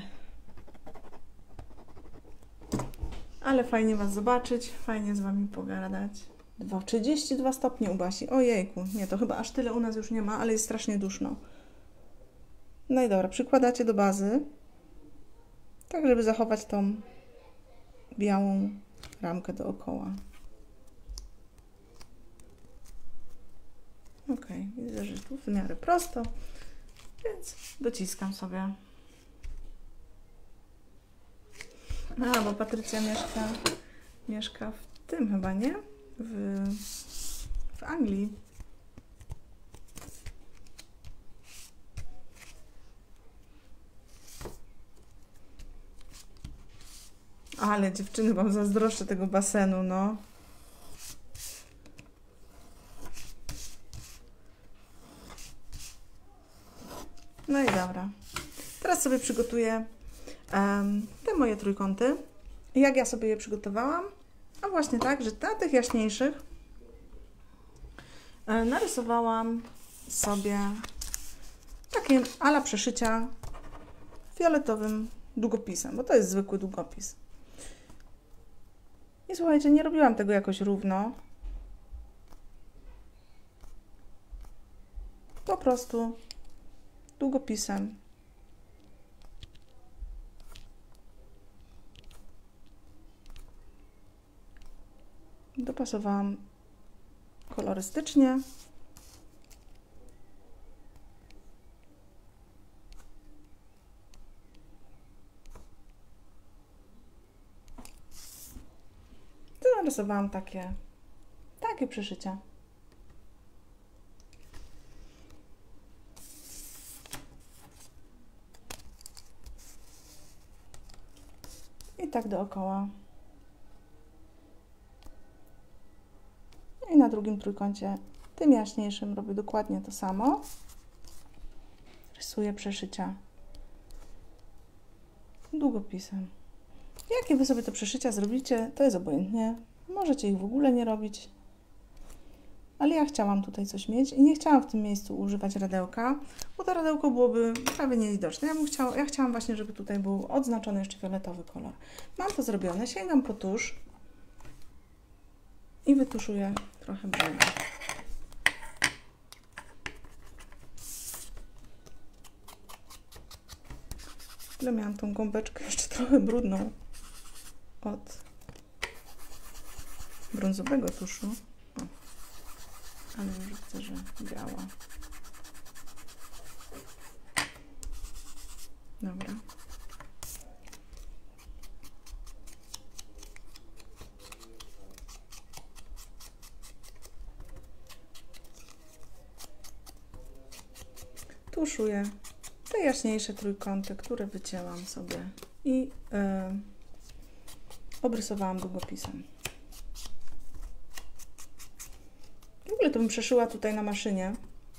Ale fajnie Was zobaczyć, fajnie z Wami pogadać. trzydzieści dwa stopnie u Basi. Ojejku, nie, to chyba aż tyle u nas już nie ma, ale jest strasznie duszno. No i dobra, przykładacie do bazy, tak żeby zachować tą białą ramkę dookoła. Ok, widzę, że tu w miarę prosto, więc dociskam sobie. A, bo Patrycja mieszka, mieszka w tym chyba, nie? W, w Anglii. Ale dziewczyny, wam zazdroszczę tego basenu, no. No i dobra. Teraz sobie przygotuję um, te moje trójkąty. Jak ja sobie je przygotowałam? A właśnie tak, że na tych jaśniejszych e, narysowałam sobie takie ala przeszycia fioletowym długopisem, bo to jest zwykły długopis. I słuchajcie, nie robiłam tego jakoś równo. Po prostu długopisem dopasowałam kolorystycznie. Tu narysowałam takie, takie przeszycia. I tak dookoła. I na drugim trójkącie, tym jaśniejszym, robię dokładnie to samo. Rysuję przeszycia długopisem. Jakie Wy sobie te przeszycia zrobicie, to jest obojętnie. Możecie ich w ogóle nie robić. Ale ja chciałam tutaj coś mieć i nie chciałam w tym miejscu używać radełka, bo to radełko byłoby prawie niewidoczne. Ja, bym chciała, ja chciałam właśnie, żeby tutaj był odznaczony jeszcze fioletowy kolor. Mam to zrobione, sięgam po tusz i wytuszuję trochę brzegu. Ale miałam tą gąbeczkę jeszcze trochę brudną od brązowego tuszu. O, ale już widzę, że biała. Dobra. Tuszuję te jaśniejsze trójkąty, które wycięłam sobie i yy, obrysowałam długopisem. W ogóle to bym przeszyła tutaj na maszynie,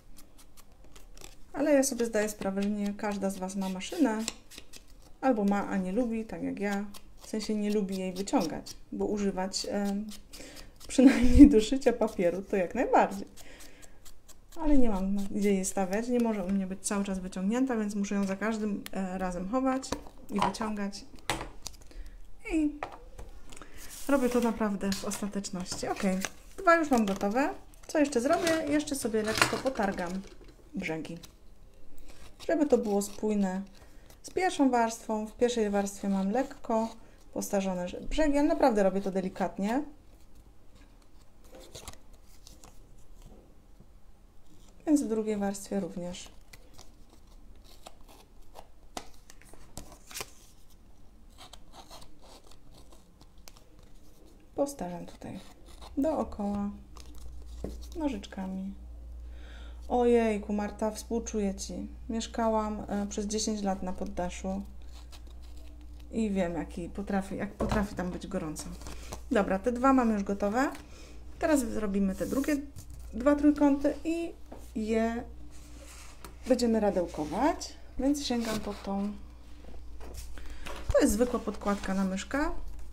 ale ja sobie zdaję sprawę, że nie każda z Was ma maszynę, albo ma, a nie lubi, tak jak ja. W sensie nie lubi jej wyciągać, bo używać yy, przynajmniej do szycia papieru to jak najbardziej. Ale nie mam gdzie jej stawiać, nie może u mnie być cały czas wyciągnięta, więc muszę ją za każdym e, razem chować i wyciągać. I robię to naprawdę w ostateczności. Ok, dwa już mam gotowe. Co jeszcze zrobię? Jeszcze sobie lekko potargam brzegi, żeby to było spójne z pierwszą warstwą. W pierwszej warstwie mam lekko postarzone brzegi, ale naprawdę robię to delikatnie. Więc w drugiej warstwie również. Postaram tutaj dookoła nożyczkami. Ojejku, Marta, współczuję Ci. Mieszkałam e, przez dziesięć lat na poddaszu i wiem, jaki potrafi, jak potrafi tam być gorąco. Dobra, te dwa mam już gotowe. Teraz zrobimy te drugie dwa trójkąty i je będziemy radełkować, więc sięgam po tą To jest zwykła podkładka na myszkę.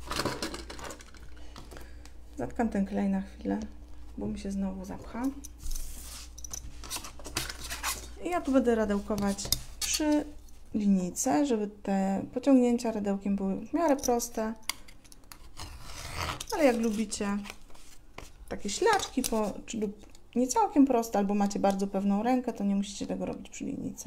Zatkam ten klej na chwilę, bo mi się znowu zapcha. I ja tu będę radełkować przy linijce, żeby te pociągnięcia radełkiem były w miarę proste. Ale jak lubicie takie ślaczki, po, czy lub nie całkiem proste, albo macie bardzo pewną rękę, to nie musicie tego robić przy linijce.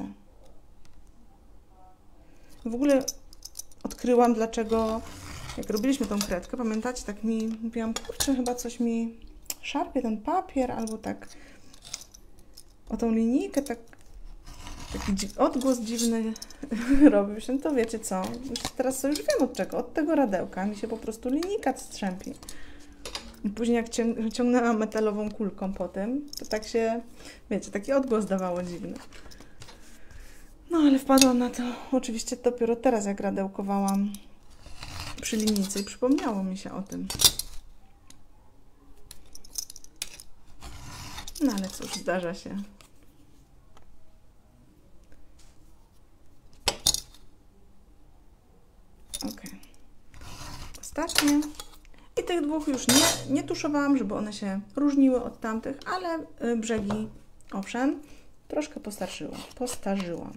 W ogóle odkryłam, dlaczego jak robiliśmy tą kredkę, pamiętacie, tak mi mówiłam, kurczę, chyba coś mi szarpie ten papier, albo tak o tą linijkę, tak taki odgłos dziwny robił się, no to wiecie co, już teraz już wiem od czego, od tego radełka mi się po prostu linijka strzępi. I później jak ciągnęłam metalową kulką po tym, to tak się, wiecie, taki odgłos dawało dziwny. No ale wpadłam na to oczywiście dopiero teraz, jak radełkowałam przy linijce i przypomniało mi się o tym. No ale cóż, zdarza się. Ok. Ostatnie. I tych dwóch już nie, nie tuszowałam, żeby one się różniły od tamtych, ale brzegi, owszem, troszkę postarzyłam. postarzyłam.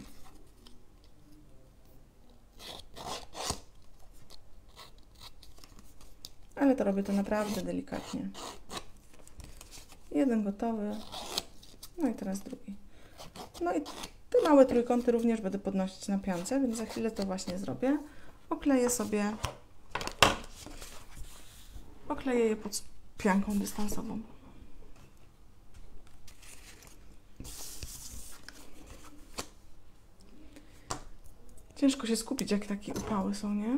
Ale to robię to naprawdę delikatnie. Jeden gotowy. No i teraz drugi. No i te małe trójkąty również będę podnosić na piance, więc za chwilę to właśnie zrobię. Okleję sobie, okleję je pod pianką dystansową. Ciężko się skupić, jak takie upały są, nie?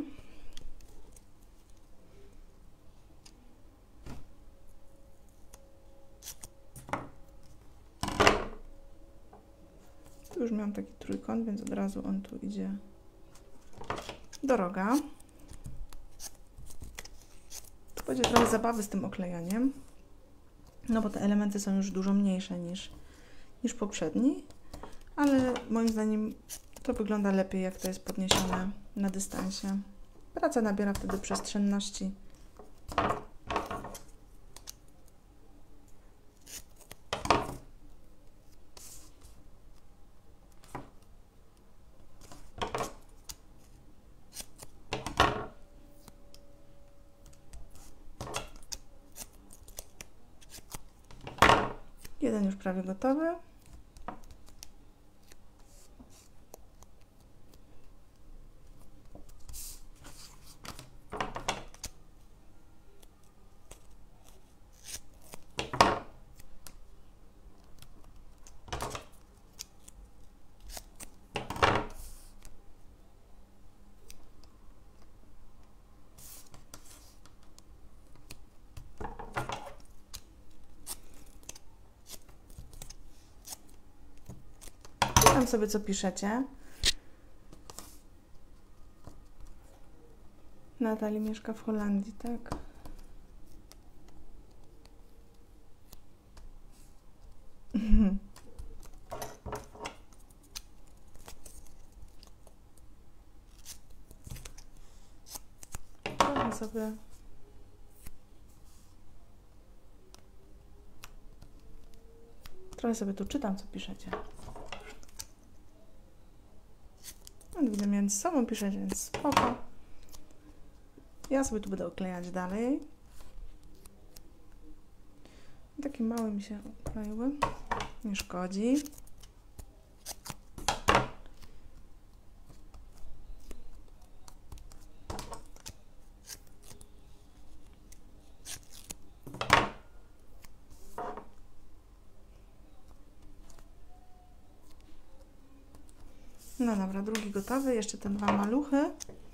Tu już miałam taki trójkąt, więc od razu on tu idzie do roga. Tu będzie trochę zabawy z tym oklejaniem, no bo te elementy są już dużo mniejsze niż, niż poprzedni, ale moim zdaniem to wygląda lepiej, jak to jest podniesione na dystansie. Praca nabiera wtedy przestrzenności. Jeden już prawie gotowy. Czytam sobie, co piszecie. Natalia mieszka w Holandii, tak? Trochę sobie Trochę sobie tu czytam, co piszecie. Widzę, między sobą piszecie, więc spoko. Ja sobie tu będę oklejać dalej. Takie małe mi się okleiły. Nie szkodzi. No dobra, drugi gotowy. Jeszcze te dwa maluchy.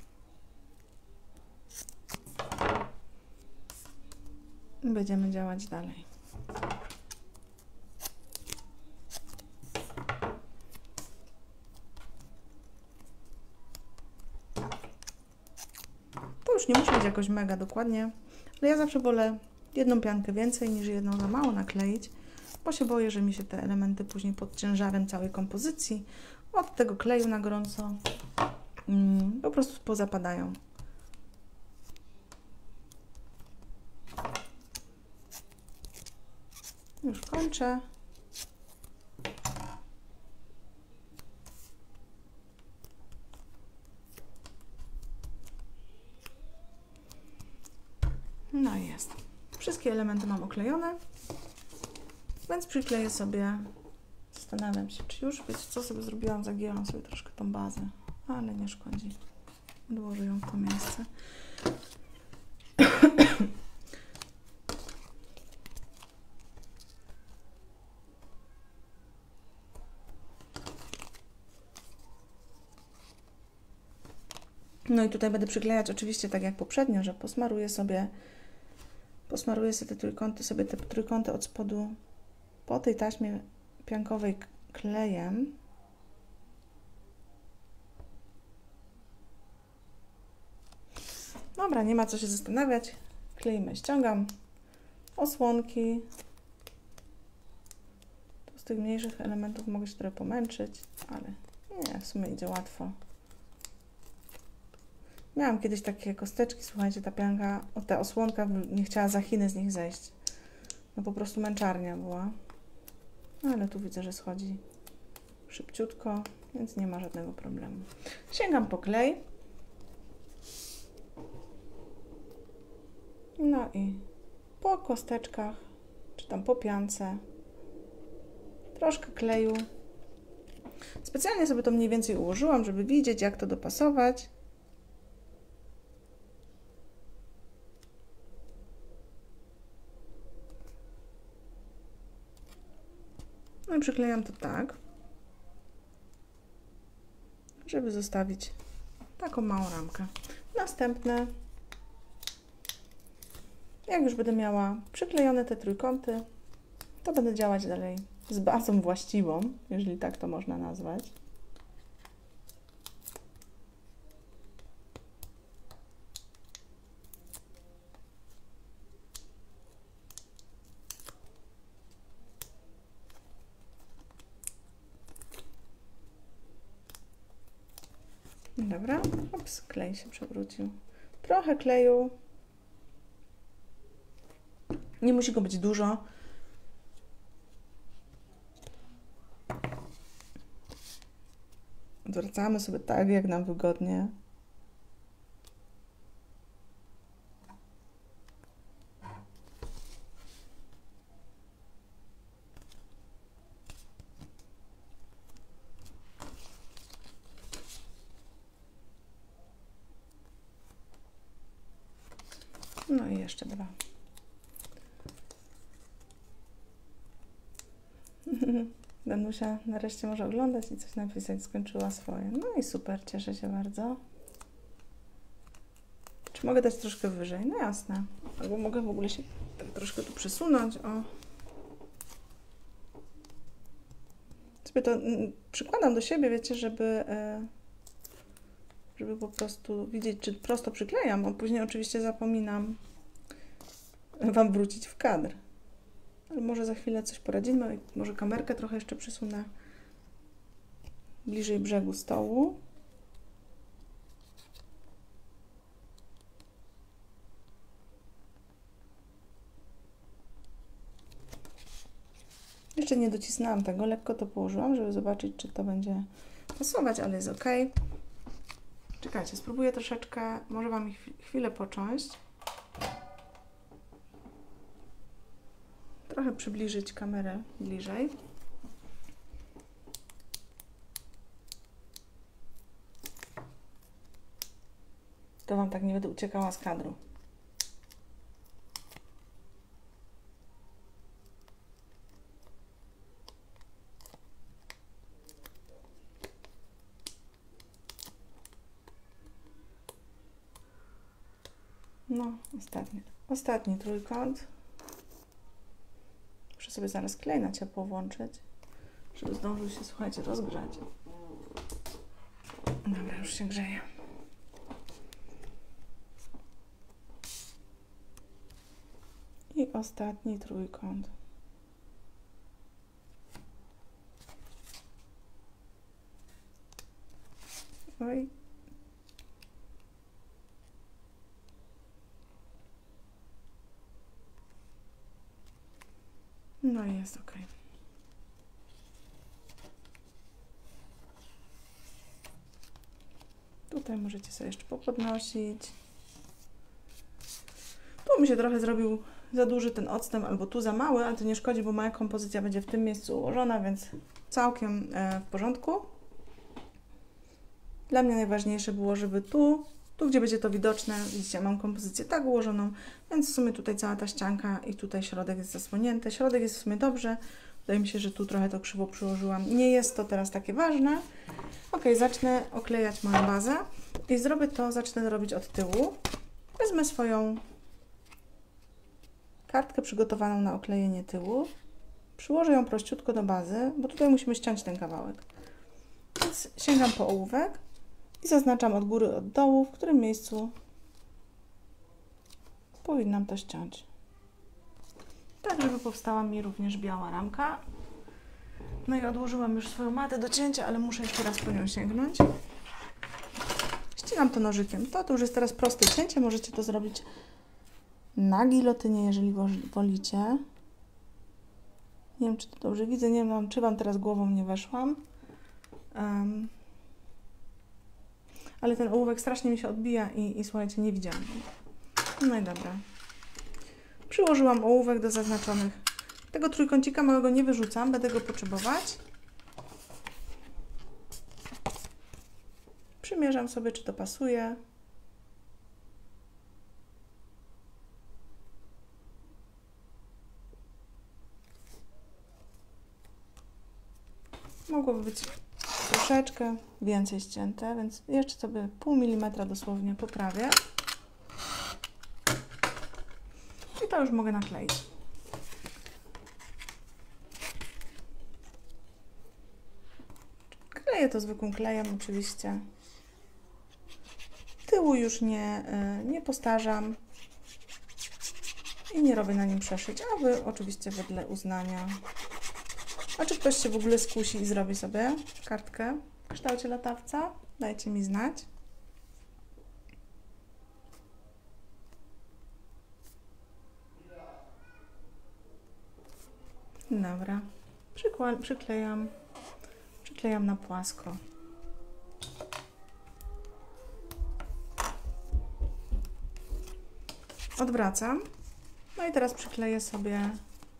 I będziemy działać dalej. To już nie musi być jakoś mega dokładnie, ale ja zawsze wolę jedną piankę więcej niż jedną za mało nakleić, bo się boję, że mi się te elementy później pod ciężarem całej kompozycji od tego kleju na gorąco mm, po prostu pozapadają. Już kończę. No i jest. Wszystkie elementy mam oklejone, więc przykleję sobie. Zastanawiam się, czy już, wiecie co sobie zrobiłam? Zagięłam sobie troszkę tą bazę, ale nie szkodzi. Odłożę ją w to miejsce. No i tutaj będę przyklejać oczywiście tak jak poprzednio, że posmaruję sobie posmaruję sobie te trójkąty, sobie te trójkąty od spodu po tej taśmie piankowej klejem. Dobra, nie ma co się zastanawiać. Kleimy, ściągam osłonki. Tu z tych mniejszych elementów mogę się trochę pomęczyć, ale nie, w sumie idzie łatwo. Miałam kiedyś takie kosteczki, słuchajcie, ta pianka, o, ta osłonka nie chciała za Chiny z nich zejść. No po prostu męczarnia była. Ale tu widzę, że schodzi szybciutko, więc nie ma żadnego problemu. Sięgam po klej. No i po kosteczkach, czy tam po piance, troszkę kleju. Specjalnie sobie to mniej więcej ułożyłam, żeby widzieć, jak to dopasować. No i przyklejam to tak, żeby zostawić taką małą ramkę. Następne, jak już będę miała przyklejone te trójkąty, to będę działać dalej z bazą właściwą, jeżeli tak to można nazwać. Dobra, ups, klej się przewrócił. Trochę kleju. Nie musi go być dużo. Odwracamy sobie tak, jak nam wygodnie. No i jeszcze dwa. Danusia nareszcie może oglądać i coś napisać, skończyła swoje. No i super, cieszę się bardzo. Czy mogę dać troszkę wyżej? No jasne. Albo mogę w ogóle się tak troszkę tu przesunąć. O. Sobie to przykładam do siebie, wiecie, żeby, żeby po prostu widzieć, czy prosto przyklejam, bo później oczywiście zapominam Wam wrócić w kadr. Ale może za chwilę coś poradzimy. Może kamerkę trochę jeszcze przesunę bliżej brzegu stołu. Jeszcze nie docisnęłam tego, lekko to położyłam, żeby zobaczyć, czy to będzie pasować, ale jest ok. Czekajcie, spróbuję troszeczkę, może Wam chwilę począść. Trochę przybliżyć kamerę bliżej. To Wam tak nie będę uciekała z kadru. No, ostatni, ostatni trójkąt. Muszę sobie zaraz klej na ciepło włączyć, żeby zdążył się, słuchajcie, rozgrzać. Dobra, już się grzeje. I ostatni trójkąt. Oj, No i jest ok. Tutaj możecie sobie jeszcze popodnosić. Tu mi się trochę zrobił za duży ten odstęp, albo tu za mały, ale to nie szkodzi, bo moja kompozycja będzie w tym miejscu ułożona, więc całkiem w porządku. Dla mnie najważniejsze było, żeby tu, tu gdzie będzie to widoczne, widzicie, mam kompozycję tak ułożoną, więc w sumie tutaj cała ta ścianka i tutaj środek jest zasłonięty. Środek jest w sumie dobrze. Wydaje mi się, że tu trochę to krzywo przyłożyłam. Nie jest to teraz takie ważne. Ok, zacznę oklejać moją bazę i zrobię to, zacznę to robić od tyłu. Wezmę swoją kartkę przygotowaną na oklejenie tyłu. Przyłożę ją prościutko do bazy, bo tutaj musimy ściąć ten kawałek. Więc sięgam po ołówek i zaznaczam od góry, od dołu, w którym miejscu powinnam to ściąć. Tak, żeby powstała mi również biała ramka. No i odłożyłam już swoją matę do cięcia, ale muszę jeszcze raz po nią sięgnąć. Ścinam to nożykiem. To, to już jest teraz proste cięcie. Możecie to zrobić na gilotynie, jeżeli wolicie. Nie wiem, czy to dobrze widzę. Nie wiem, czy Wam teraz głową nie weszłam. Um, ale ten ołówek strasznie mi się odbija i, i słuchajcie, nie widziałam. No i dobra. Przyłożyłam ołówek do zaznaczonych. Tego trójkącika małego nie wyrzucam, będę go potrzebować. Przymierzam sobie, czy to pasuje. Mogłoby być troszeczkę więcej ścięte, więc jeszcze sobie pół milimetra dosłownie poprawię. I to już mogę nakleić. Kleję to zwykłym klejem oczywiście. Tyłu już nie, nie postarzam i nie robię na nim przeszyć, a Wy oczywiście wedle uznania. A czy ktoś się w ogóle skusi i zrobi sobie kartkę w kształcie latawca? Dajcie mi znać. Dobra, Przykła- przyklejam, przyklejam na płasko. Odwracam. No i teraz przykleję sobie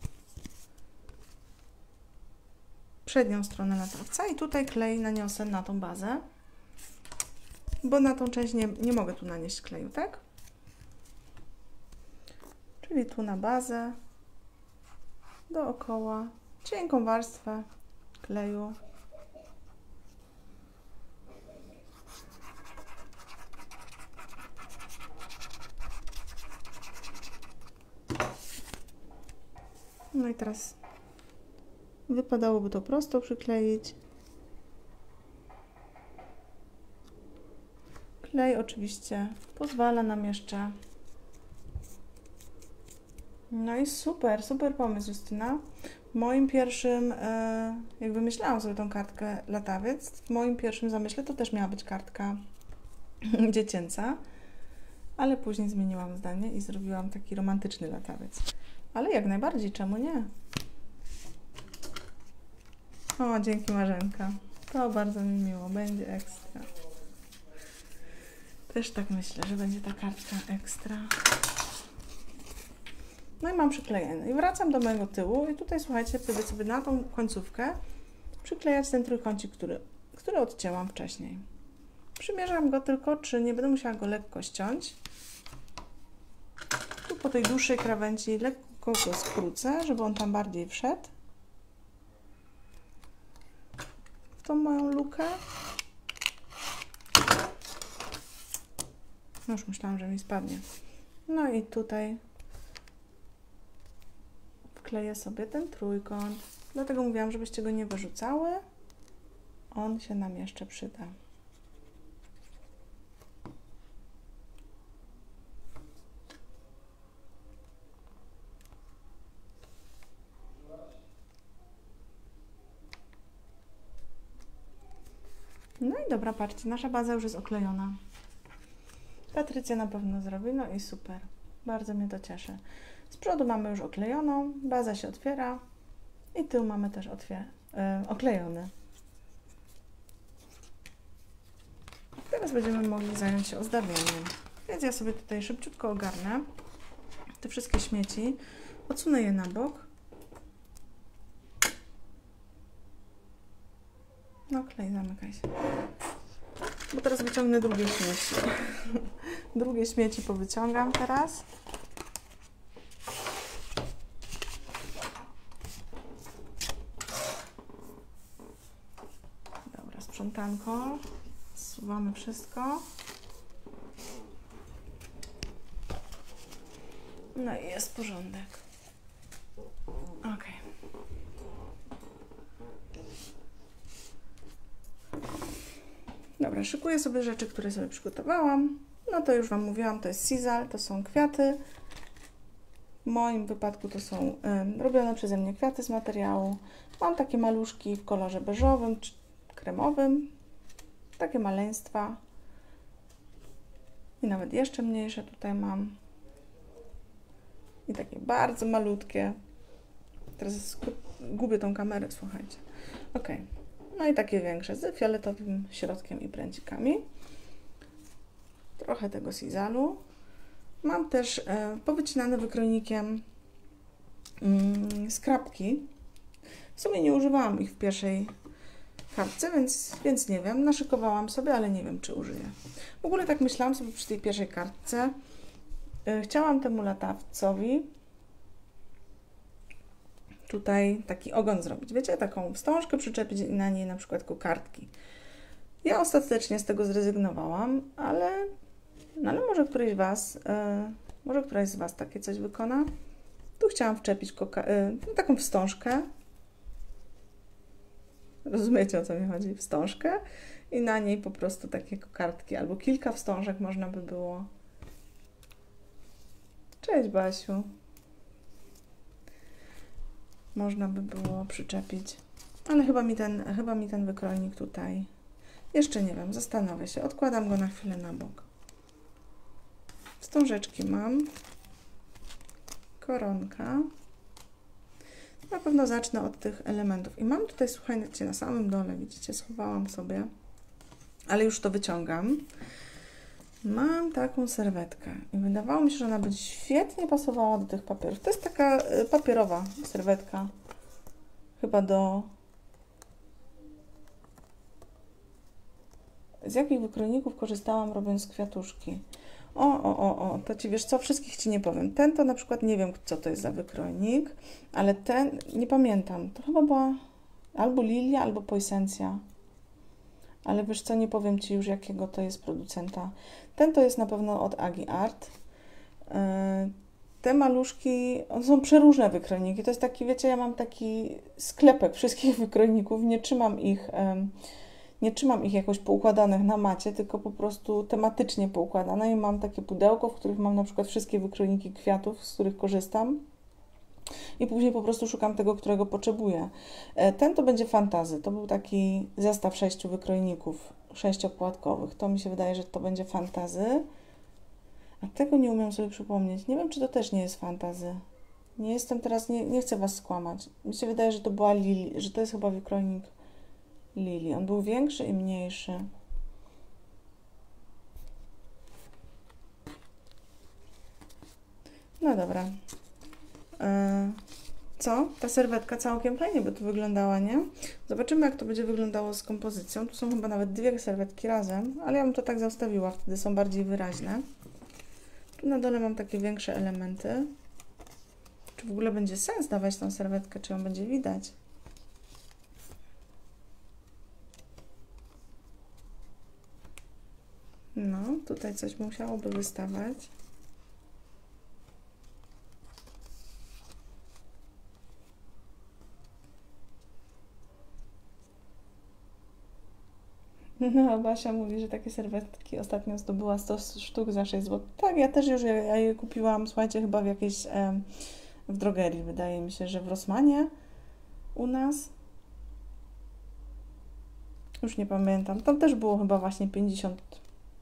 przednią stronę latawca i tutaj klej naniosę na tą bazę, bo na tą część nie, nie mogę tu nanieść kleju, tak? Czyli tu na bazę, dookoła, cienką warstwę kleju. No i teraz wypadałoby to prosto przykleić. Klej oczywiście pozwala nam jeszcze. No i super, super pomysł, Justyna. W moim pierwszym, jak wymyślałam sobie tą kartkę latawiec, w moim pierwszym zamyśle to też miała być kartka dziecięca, ale później zmieniłam zdanie i zrobiłam taki romantyczny latawiec. Ale jak najbardziej, czemu nie? O, dzięki Marzenka. To bardzo mi miło, będzie ekstra. Też tak myślę, że będzie ta kartka ekstra. No i mam przyklejone. I wracam do mojego tyłu i tutaj, słuchajcie, będę sobie na tą końcówkę przyklejać ten trójkącik, który, który odcięłam wcześniej. Przymierzam go tylko, czy nie będę musiała go lekko ściąć. Tu po tej dłuższej krawędzi lekko go skrócę, żeby on tam bardziej wszedł w tą moją lukę. No już myślałam, że mi spadnie. No i tutaj wkleję sobie ten trójkąt. Dlatego mówiłam, żebyście go nie wyrzucały. On się nam jeszcze przyda. No i dobra, patrzcie, nasza baza już jest oklejona. Patrycja na pewno zrobi, no i super. Bardzo mnie to cieszy. Z przodu mamy już oklejoną, baza się otwiera. I tył mamy też otwier e, oklejony. Teraz będziemy mogli zająć się ozdabianiem. Więc ja sobie tutaj szybciutko ogarnę te wszystkie śmieci, odsunę je na bok. No klej, zamykaj się. Bo teraz wyciągnę drugie śmieci. Drugie śmieci powyciągam teraz. Dobra, sprzątanko. Zsuwamy wszystko. No i jest porządek. Ok. Dobra, szykuję sobie rzeczy, które sobie przygotowałam. No to już Wam mówiłam, to jest Sizal, to są kwiaty. W moim wypadku to są y, robione przeze mnie kwiaty z materiału. Mam takie maluszki w kolorze beżowym czy kremowym. Takie maleństwa. I nawet jeszcze mniejsze tutaj mam. I takie bardzo malutkie. Teraz gubię tą kamerę, słuchajcie. Ok. No i takie większe z fioletowym środkiem i pręcikami. Trochę tego Sizalu. Mam też e, powycinane wykrojnikiem mm, skrapki. W sumie nie używałam ich w pierwszej kartce, więc, więc nie wiem. Naszykowałam sobie, ale nie wiem, czy użyję. W ogóle tak myślałam sobie przy tej pierwszej kartce. E, chciałam temu latawcowi tutaj taki ogon zrobić. Wiecie, taką wstążkę przyczepić i na niej na przykład kokardki. Ja ostatecznie z tego zrezygnowałam, ale, no ale może któryś z Was, yy, może któraś z Was takie coś wykona. Tu chciałam wczepić yy, taką wstążkę. Rozumiecie, o co mi chodzi? Wstążkę i na niej po prostu takie kokardki albo kilka wstążek można by było. Cześć, Basiu. Można by było przyczepić, ale chyba mi ten, chyba mi ten wykrojnik tutaj, jeszcze nie wiem, zastanowię się, odkładam go na chwilę na bok. Wstążeczki mam, koronka, na pewno zacznę od tych elementów i mam tutaj, słuchajcie, na samym dole, widzicie, schowałam sobie, ale już to wyciągam. Mam taką serwetkę i wydawało mi się, że ona będzie świetnie pasowała do tych papierów. To jest taka papierowa serwetka, chyba do... Z jakich wykrojników korzystałam, robiąc kwiatuszki? O, o, o, o, to Ci, wiesz co, wszystkich Ci nie powiem. Ten to na przykład nie wiem, co to jest za wykrojnik, ale ten, nie pamiętam, to chyba była albo Lilia, albo Poisencja. Ale wiesz co, nie powiem Ci już, jakiego to jest producenta. Ten to jest na pewno od Agi Art. Te maluszki, one są przeróżne wykrojniki. To jest taki, wiecie, ja mam taki sklepek wszystkich wykrojników. Nie trzymam ich, nie trzymam ich jakoś poukładanych na macie, tylko po prostu tematycznie poukładane. I mam takie pudełko, w których mam na przykład wszystkie wykrojniki kwiatów, z których korzystam. I później po prostu szukam tego, którego potrzebuję. Ten to będzie Fantazy. To był taki zestaw sześciu wykrojników sześciopłatkowych. To mi się wydaje, że to będzie Fantazy. A tego nie umiem sobie przypomnieć. Nie wiem, czy to też nie jest Fantazy. Nie jestem teraz, nie, nie chcę Was skłamać. Mi się wydaje, że to była Lili, że to jest chyba wykrojnik Lili. On był większy i mniejszy. No dobra. Co? Ta serwetka całkiem fajnie by tu wyglądała, nie? Zobaczymy, jak to będzie wyglądało z kompozycją. Tu są chyba nawet dwie serwetki razem, ale ja bym to tak zostawiła, wtedy są bardziej wyraźne. Tu na dole mam takie większe elementy. Czy w ogóle będzie sens dawać tą serwetkę, czy ją będzie widać? No, tutaj coś musiałoby wystawać. No, Basia mówi, że takie serwetki ostatnio zdobyła sto sztuk za sześć złotych. Tak, ja też już je, ja je kupiłam, słuchajcie, chyba w jakiejś, e, w drogerii, wydaje mi się, że w Rossmanie u nas. Już nie pamiętam. Tam też było chyba właśnie pięćdziesiąt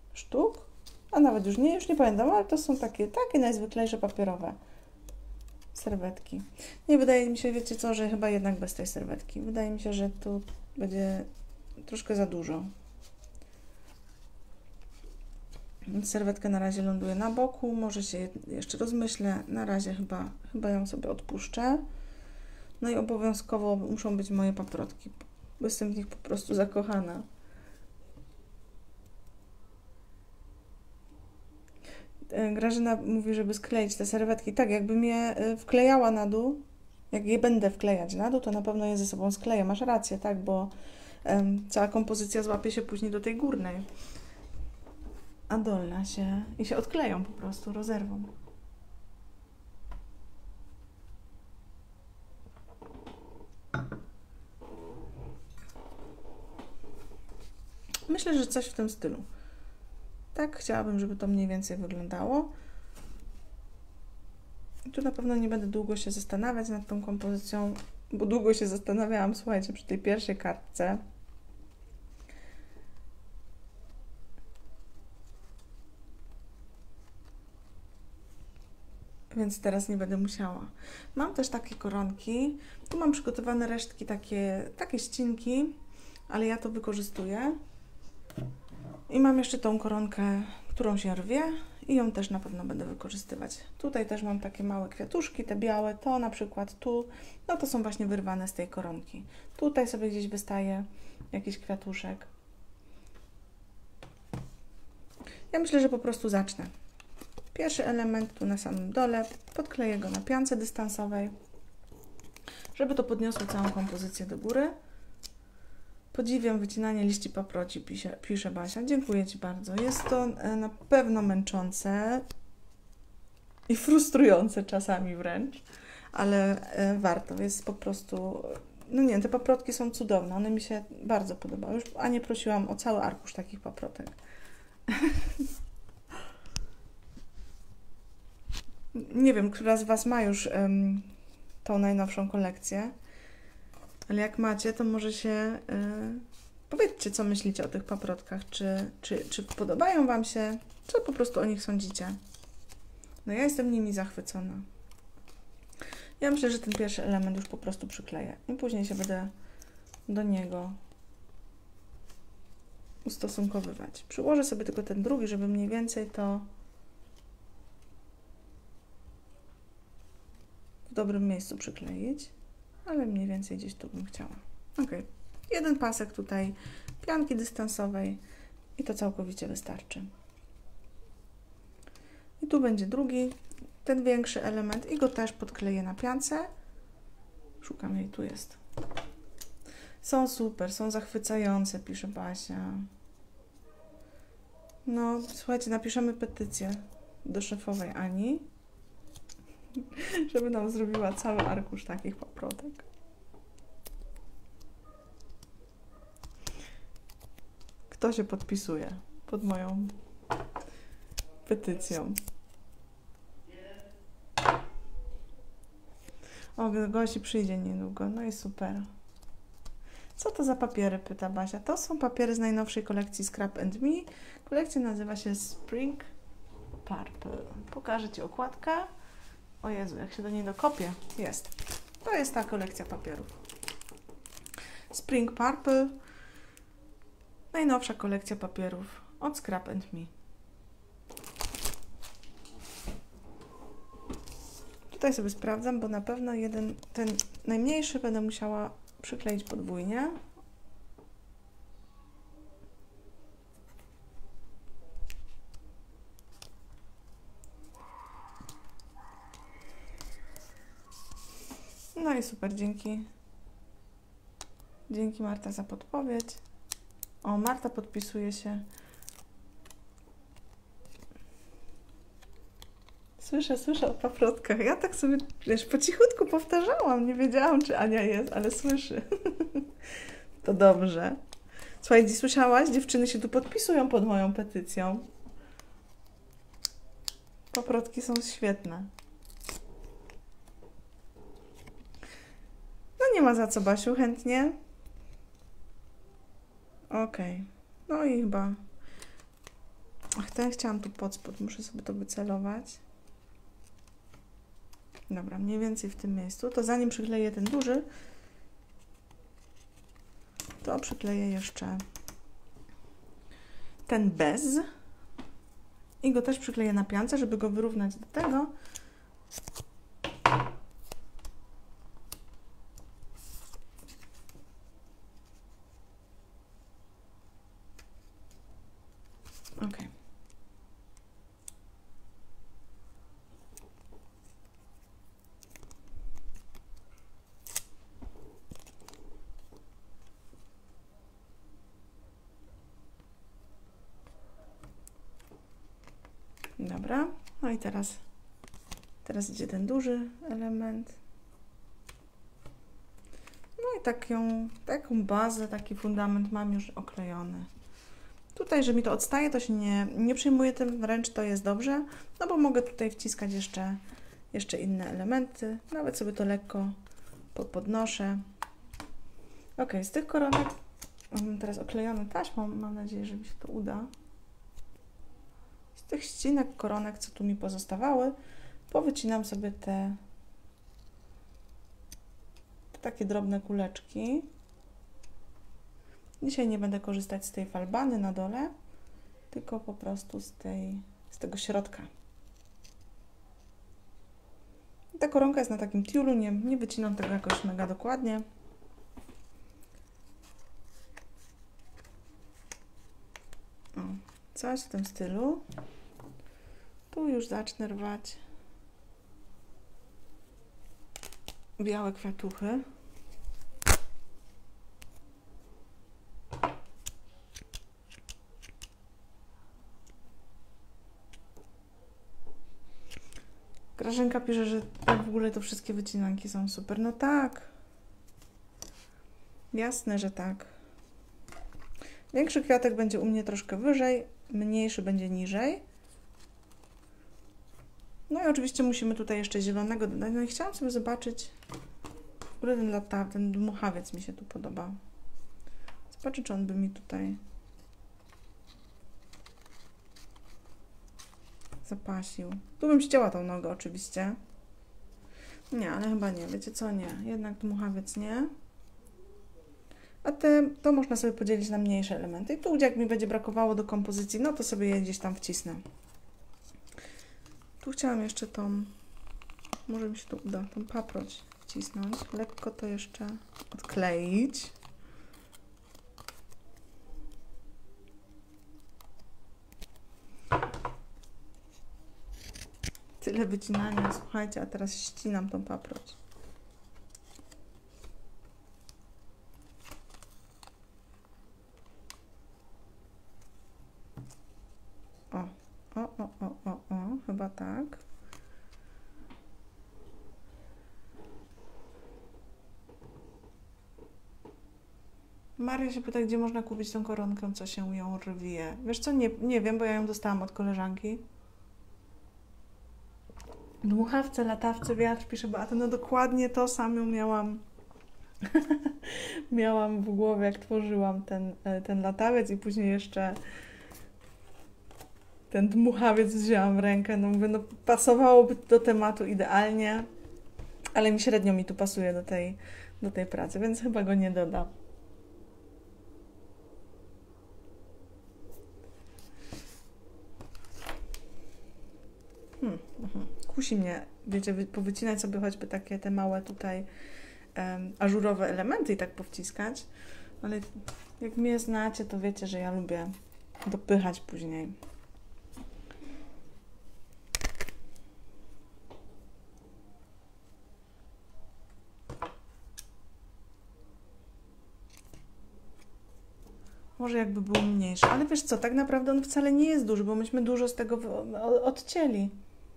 sztuk, a nawet już nie, już nie pamiętam, ale to są takie, takie najzwyklejsze papierowe serwetki. Nie wydaje mi się, wiecie co, że chyba jednak bez tej serwetki. Wydaje mi się, że tu będzie troszkę za dużo. Serwetka na razie ląduje na boku, może się jeszcze rozmyślę. Na razie chyba, chyba ją sobie odpuszczę. No i obowiązkowo muszą być moje paprotki, bo jestem w nich po prostu zakochana. Grażyna mówi, żeby skleić te serwetki. Tak, jakbym je wklejała na dół, jak je będę wklejać na dół, to na pewno je ze sobą skleję. Masz rację, tak, bo um, cała kompozycja złapie się później do tej górnej. A dolna się i się odkleją po prostu, rozerwą. Myślę, że coś w tym stylu. Tak chciałabym, żeby to mniej więcej wyglądało. I tu na pewno nie będę długo się zastanawiać nad tą kompozycją, bo długo się zastanawiałam, słuchajcie, przy tej pierwszej kartce. Więc teraz nie będę musiała. Mam też takie koronki. Tu mam przygotowane resztki, takie, takie ścinki, ale ja to wykorzystuję. I mam jeszcze tą koronkę, którą się rwie i ją też na pewno będę wykorzystywać. Tutaj też mam takie małe kwiatuszki, te białe, to na przykład tu, no to są właśnie wyrwane z tej koronki. Tutaj sobie gdzieś wystaje jakiś kwiatuszek. Ja myślę, że po prostu zacznę. Pierwszy element tu na samym dole, podkleję go na piance dystansowej, żeby to podniosło całą kompozycję do góry. Podziwiam wycinanie liści paproci, pisze, pisze Basia. Dziękuję Ci bardzo. Jest to na pewno męczące i frustrujące czasami wręcz, ale warto. Jest po prostu... No nie, te paprotki są cudowne. One mi się bardzo podobały. Już Anię prosiłam o cały arkusz takich paprotek. Nie wiem, która z Was ma już um, tą najnowszą kolekcję, ale jak macie, to może się yy, powiedzcie, co myślicie o tych paprotkach, czy, czy, czy podobają Wam się, co po prostu o nich sądzicie. No ja jestem nimi zachwycona. Ja myślę, że ten pierwszy element już po prostu przykleję i później się będę do niego ustosunkowywać. Przyłożę sobie tylko ten drugi, żeby mniej więcej to w dobrym miejscu przykleić, ale mniej więcej gdzieś tu bym chciała. Ok, jeden pasek tutaj pianki dystansowej i to całkowicie wystarczy. I tu będzie drugi, ten większy element i go też podkleję na piance. Szukam jej, tu jest. Są super, są zachwycające, pisze Basia. No, słuchajcie, napiszemy petycję do szefowej Ani, żeby nam zrobiła cały arkusz takich paprotek. Kto się podpisuje pod moją petycją? O, gości przyjdzie niedługo, no i super. Co to za papiery, pyta Basia. To są papiery z najnowszej kolekcji Scrap and Me. Kolekcja nazywa się Spring Purple. Pokażę Ci okładkę. O Jezu, jak się do niej dokopię. Jest. To jest ta kolekcja papierów. Spring Purple. Najnowsza kolekcja papierów od Scrap and Me. Tutaj sobie sprawdzam, bo na pewno jeden, ten najmniejszy będę musiała przykleić podwójnie. No i super, dzięki. Dzięki Marta za podpowiedź. O, Marta podpisuje się. Słyszę, słyszę o paprotkach. Ja tak sobie, wiesz, po cichutku powtarzałam. Nie wiedziałam, czy Ania jest, ale słyszy. To dobrze. Słuchaj, słyszałaś? Dziewczyny się tu podpisują pod moją petycją. Paprotki są świetne. No nie ma za co, Basiu, chętnie. Okej. Okay. No i chyba... Ach, ten chciałam tu pod spód. Muszę sobie to wycelować. Dobra, mniej więcej w tym miejscu. To zanim przykleję ten duży, to przykleję jeszcze ten bez i go też przykleję na piance, żeby go wyrównać do tego. Ok. Dobra, no i teraz, teraz idzie ten duży element. No i taką, taką bazę, taki fundament mam już oklejony. Tutaj, że mi to odstaje, to się nie, nie przejmuję tym, wręcz to jest dobrze, no bo mogę tutaj wciskać jeszcze, jeszcze inne elementy. Nawet sobie to lekko podnoszę. Ok, z tych koronek mam teraz oklejony taśmą, mam nadzieję, że mi się to uda. Z tych ścinek koronek, co tu mi pozostawały, powycinam sobie te, te takie drobne kuleczki. Dzisiaj nie będę korzystać z tej falbany na dole, tylko po prostu z, tej, z tego środka. Ta koronka jest na takim tiulu, nie, nie wycinam tego jakoś mega dokładnie. O, coś w tym stylu. Tu już zacznę rwać białe kwiatuchy. Grażynka pisze, że tak w ogóle to wszystkie wycinanki są super. No tak. Jasne, że tak. Większy kwiatek będzie u mnie troszkę wyżej, mniejszy będzie niżej. No i oczywiście musimy tutaj jeszcze zielonego dodać. No i chciałam sobie zobaczyć, w ogóle ten lata, ten dmuchawiec mi się tu podoba. Zobaczę, czy on by mi tutaj zapasił. Tu bym ścięła tą nogę oczywiście. Nie, ale chyba nie. Wiecie co? Nie. Jednak dmuchawiec nie. A te, to można sobie podzielić na mniejsze elementy. I tu, jak mi będzie brakowało do kompozycji, no to sobie je gdzieś tam wcisnę. Tu chciałam jeszcze tą, może mi się tu uda, tą paproć wcisnąć. Lekko to jeszcze odkleić. Tyle wycinania, słuchajcie, a teraz ścinam tą paproć. O, o, o, o, o, o, chyba tak. Maria się pyta, gdzie można kupić tą koronkę, co się ją rwie. Wiesz co, nie, nie wiem, bo ja ją dostałam od koleżanki. Dmuchawce, latawce, wiatr, pisze Beata. No dokładnie to samo miałam miałam w głowie, jak tworzyłam ten, ten latawiec i później jeszcze ten dmuchawiec wzięłam w rękę. No mówię, no pasowałoby do tematu idealnie, ale mi średnio mi tu pasuje do tej, do tej pracy, więc chyba go nie dodam. Hmm, kusi mnie, wiecie, powycinać sobie choćby takie te małe tutaj um, ażurowe elementy i tak powciskać, ale jak mnie znacie, to wiecie, że ja lubię dopychać później. Może jakby był mniejszy, ale wiesz co, tak naprawdę on wcale nie jest duży, bo myśmy dużo z tego odcięli.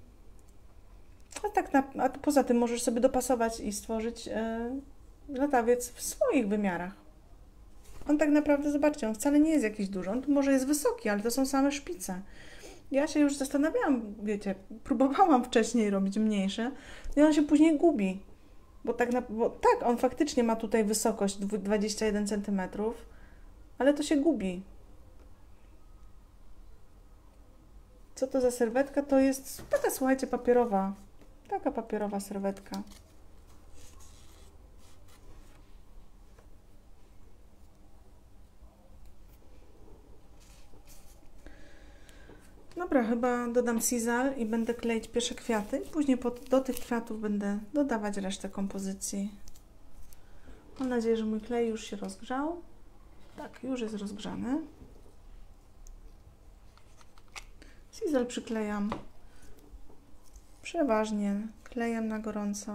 A tak na, a poza tym możesz sobie dopasować i stworzyć yy, latawiec w swoich wymiarach. On tak naprawdę, zobaczcie, on wcale nie jest jakiś duży. On tu może jest wysoki, ale to są same szpice. Ja się już zastanawiałam, wiecie, próbowałam wcześniej robić mniejsze i on się później gubi. Bo tak, na, bo tak, on faktycznie ma tutaj wysokość dwadzieścia jeden centymetrów, ale to się gubi. Co to za serwetka? To jest taka, słuchajcie, papierowa. Taka papierowa serwetka. Dobra, chyba dodam Sizzle i będę kleić pierwsze kwiaty. Później pod, do tych kwiatów będę dodawać resztę kompozycji. Mam nadzieję, że mój klej już się rozgrzał. Tak, już jest rozgrzany. Sizzle przyklejam przeważnie klejem na gorąco.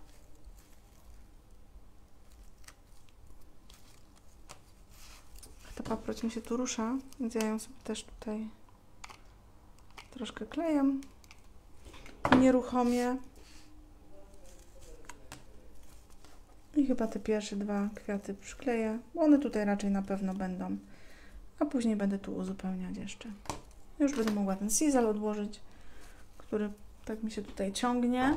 Ta paproć mi się tu rusza, więc ja ją sobie też tutaj troszkę klejem nieruchomie. I chyba te pierwsze dwa kwiaty przykleję, bo one tutaj raczej na pewno będą. A później będę tu uzupełniać jeszcze. Już będę mogła ten Sizzle odłożyć, który tak mi się tutaj ciągnie.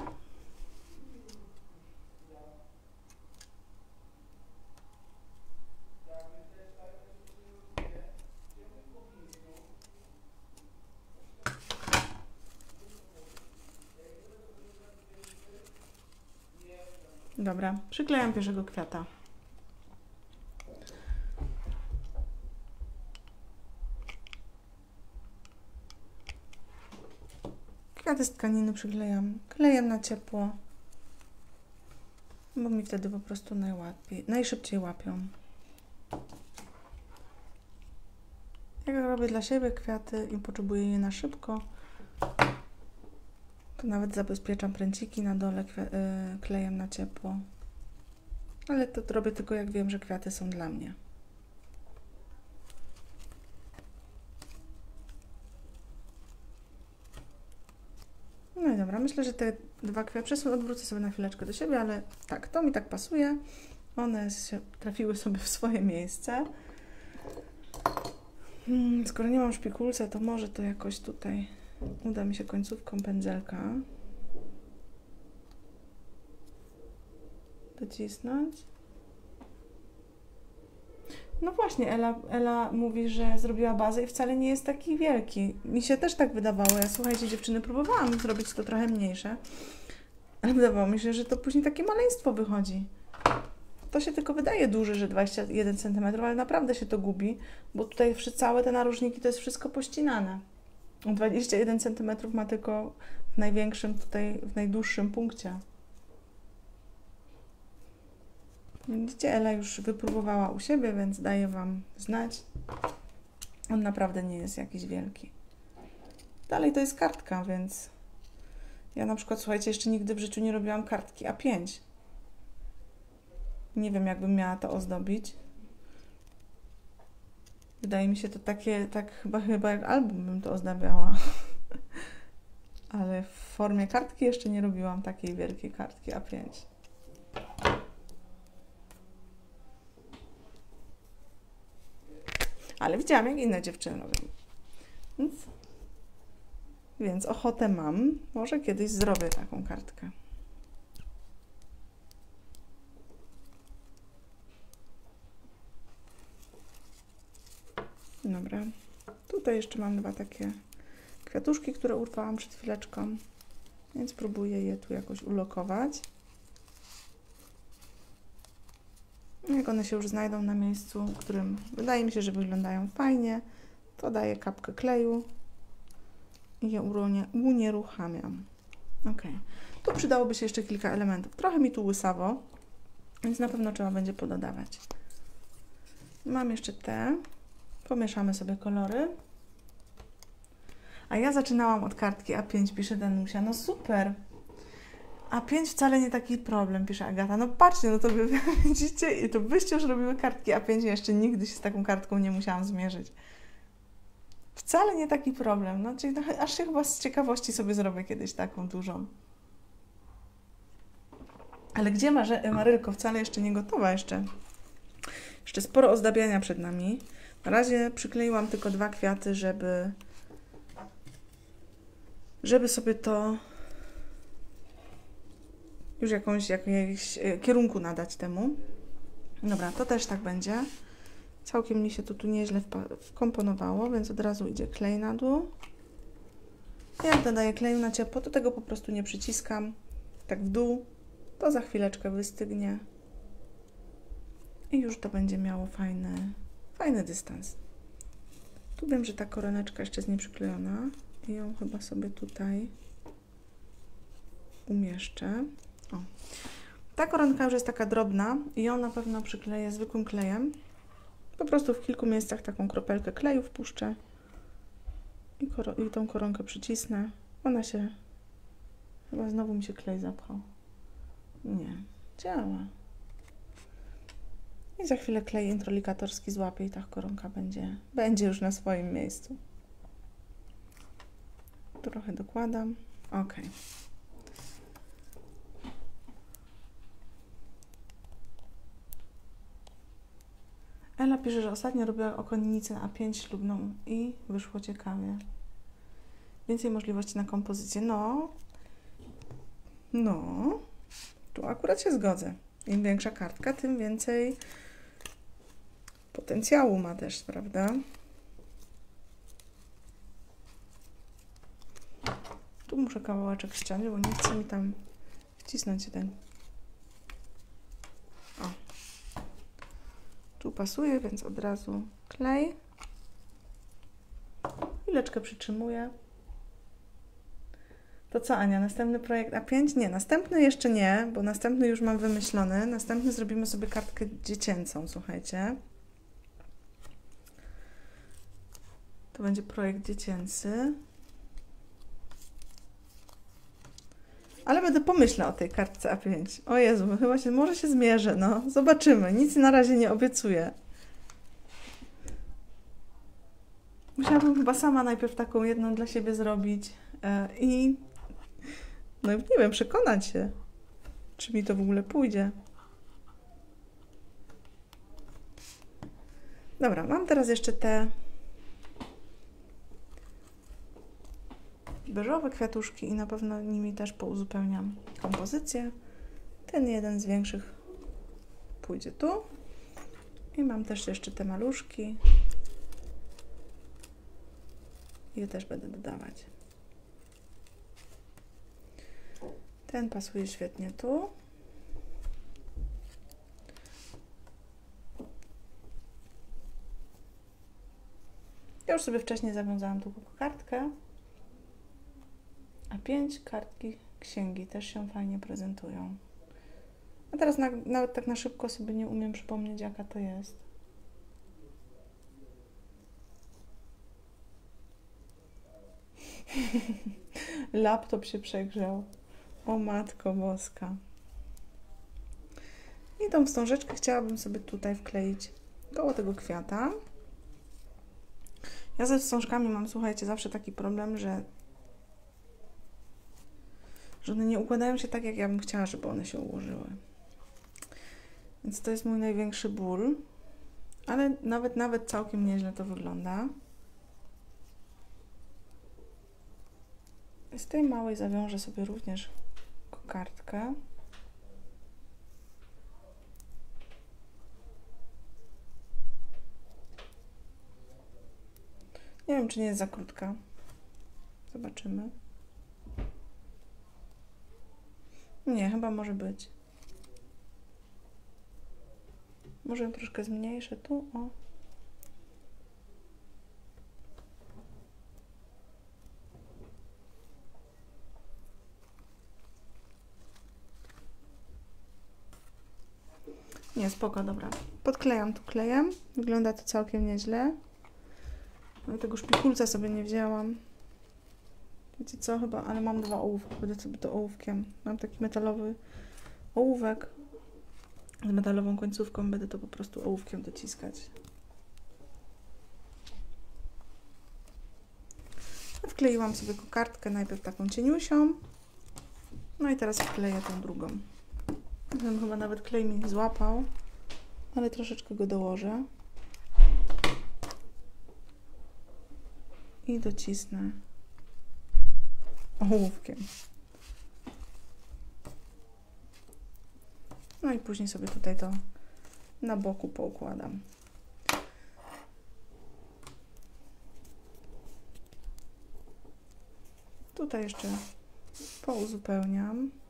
Dobra, przyklejam pierwszego kwiata. Kwiaty z tkaniny przyklejam klejem na ciepło, bo mi wtedy po prostu najłatwiej, najszybciej łapią. Jak robię dla siebie kwiaty i potrzebuję je na szybko, to nawet zabezpieczam pręciki na dole klejem na ciepło. Ale to robię tylko jak wiem, że kwiaty są dla mnie. No i dobra, myślę, że te dwa kwiaty przesunę, odwrócę sobie na chwileczkę do siebie, ale tak, to mi tak pasuje. One się trafiły sobie w swoje miejsce. Hmm, skoro nie mam szpikulca, to może to jakoś tutaj uda mi się końcówką pędzelka docisnąć. No właśnie, Ela, Ela mówi, że zrobiła bazę i wcale nie jest taki wielki. Mi się też tak wydawało. Ja, słuchajcie, dziewczyny, próbowałam zrobić to trochę mniejsze, ale wydawało mi się, że to później takie maleństwo wychodzi. To się tylko wydaje duże, że dwadzieścia jeden centymetrów, ale naprawdę się to gubi, bo tutaj całe te narożniki to jest wszystko pościnane. dwadzieścia jeden centymetrów ma tylko w największym, tutaj w najdłuższym punkcie. Widzicie, Ela już wypróbowała u siebie, więc daję Wam znać. On naprawdę nie jest jakiś wielki. Dalej to jest kartka, więc ja na przykład, słuchajcie, jeszcze nigdy w życiu nie robiłam kartki A pięć. Nie wiem, jakbym miała to ozdobić. Wydaje mi się to takie, tak chyba, chyba jak album bym to ozdabiała. Ale w formie kartki jeszcze nie robiłam takiej wielkiej kartki A pięć. Ale widziałam, jak inne dziewczyny robią. Więc, więc ochotę mam. Może kiedyś zrobię taką kartkę. Dobra. Tutaj jeszcze mam dwa takie kwiatuszki, które urwałam przed chwileczką. Więc próbuję je tu jakoś ulokować. Jak one się już znajdą na miejscu, w którym wydaje mi się, że wyglądają fajnie, to daję kapkę kleju i je unieruchamiam. Ok. Tu przydałoby się jeszcze kilka elementów. Trochę mi tu łysawo, więc na pewno trzeba będzie pododawać. Mam jeszcze te. Pomieszamy sobie kolory. A ja zaczynałam od kartki A pięć, pisze Danusia. No super! A pięć wcale nie taki problem, pisze Agata. No patrzcie, no to wy widzicie, i to byście już robiły kartki A pięć, ja jeszcze nigdy się z taką kartką nie musiałam zmierzyć. Wcale nie taki problem. No, czyli no, aż się chyba z ciekawości sobie zrobię kiedyś taką dużą. Ale gdzie Marze Marylko? Wcale jeszcze nie gotowa jeszcze. Jeszcze sporo ozdabiania przed nami. Na razie przykleiłam tylko dwa kwiaty, żeby żeby sobie to już jakąś, jakiegoś kierunku nadać temu. Dobra, to też tak będzie. Całkiem mi się to tu nieźle wkomponowało, więc od razu idzie klej na dół. Jak dodaję kleju na ciepło, to tego po prostu nie przyciskam. Tak w dół, to za chwileczkę wystygnie. I już to będzie miało fajny, fajny dystans. Tu wiem, że ta koroneczka jeszcze jest nieprzyklejona i ją chyba sobie tutaj umieszczę. O. Ta koronka już jest taka drobna i ją na pewno przykleję zwykłym klejem. Po prostu w kilku miejscach taką kropelkę kleju wpuszczę i, i tą koronkę przycisnę. Ona się... Chyba znowu mi się klej zapchał. Nie, działa. I za chwilę klej introlikatorski złapie i ta koronka będzie, będzie już na swoim miejscu. Trochę dokładam. Ok. Ela pisze, że ostatnio robiła okonnicę na A pięć ślubną i wyszło ciekawie. Więcej możliwości na kompozycję. No, no, tu akurat się zgodzę. Im większa kartka, tym więcej potencjału ma też, prawda? Tu muszę kawałeczek ściąć, bo nie chce mi tam wcisnąć się ten. O. Tu pasuje, więc od razu klej. Chwileczkę przytrzymuję. To co, Ania? Następny projekt A pięć? Nie, następny jeszcze nie, bo następny już mam wymyślony. Następny zrobimy sobie kartkę dziecięcą, słuchajcie. To będzie projekt dziecięcy. Ale będę pomyśleć o tej kartce A pięć. O Jezu, chyba się, może się zmierzę, no. Zobaczymy. Nic na razie nie obiecuję. Musiałabym chyba sama najpierw taką jedną dla siebie zrobić yy, i no nie wiem, przekonać się, czy mi to w ogóle pójdzie. Dobra, mam teraz jeszcze te beżowe kwiatuszki i na pewno nimi też pouzupełniam kompozycję. Ten jeden z większych pójdzie tu. I mam też jeszcze te maluszki. Je też będę dodawać. Ten pasuje świetnie tu. Ja już sobie wcześniej zawiązałam tu kartkę. A pięć kartki księgi też się fajnie prezentują. A teraz na, nawet tak na szybko sobie nie umiem przypomnieć, jaka to jest. Laptop się przegrzał. O matko boska. I tą wstążeczkę chciałabym sobie tutaj wkleić koło tego kwiata. Ja ze wstążkami mam, słuchajcie, zawsze taki problem, że że one nie układają się tak, jak ja bym chciała, żeby one się ułożyły. Więc to jest mój największy ból. Ale nawet, nawet całkiem nieźle to wygląda. Z tej małej zawiążę sobie również kokardkę. Nie wiem, czy nie jest za krótka. Zobaczymy. Nie, chyba może być. Może ją troszkę zmniejszę tu, o. Nie, spoko, dobra. Podklejam tu klejem. Wygląda to całkiem nieźle. No i tego szpikulca sobie nie wzięłam. Wiecie co? Chyba, ale mam dwa ołówki. Będę sobie to ołówkiem. Mam taki metalowy ołówek z metalową końcówką. Będę to po prostu ołówkiem dociskać. Wkleiłam sobie kokardkę najpierw taką cieniusią. No i teraz wkleję tą drugą. Ten chyba nawet klej mi złapał, ale troszeczkę go dołożę. I docisnę ołówkiem. No i później sobie tutaj to na boku poukładam. Tutaj jeszcze pouzupełniam.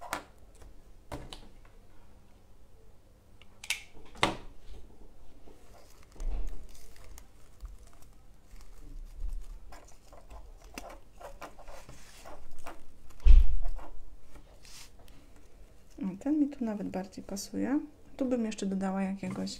O, ten mi tu nawet bardziej pasuje. Tu bym jeszcze dodała jakiegoś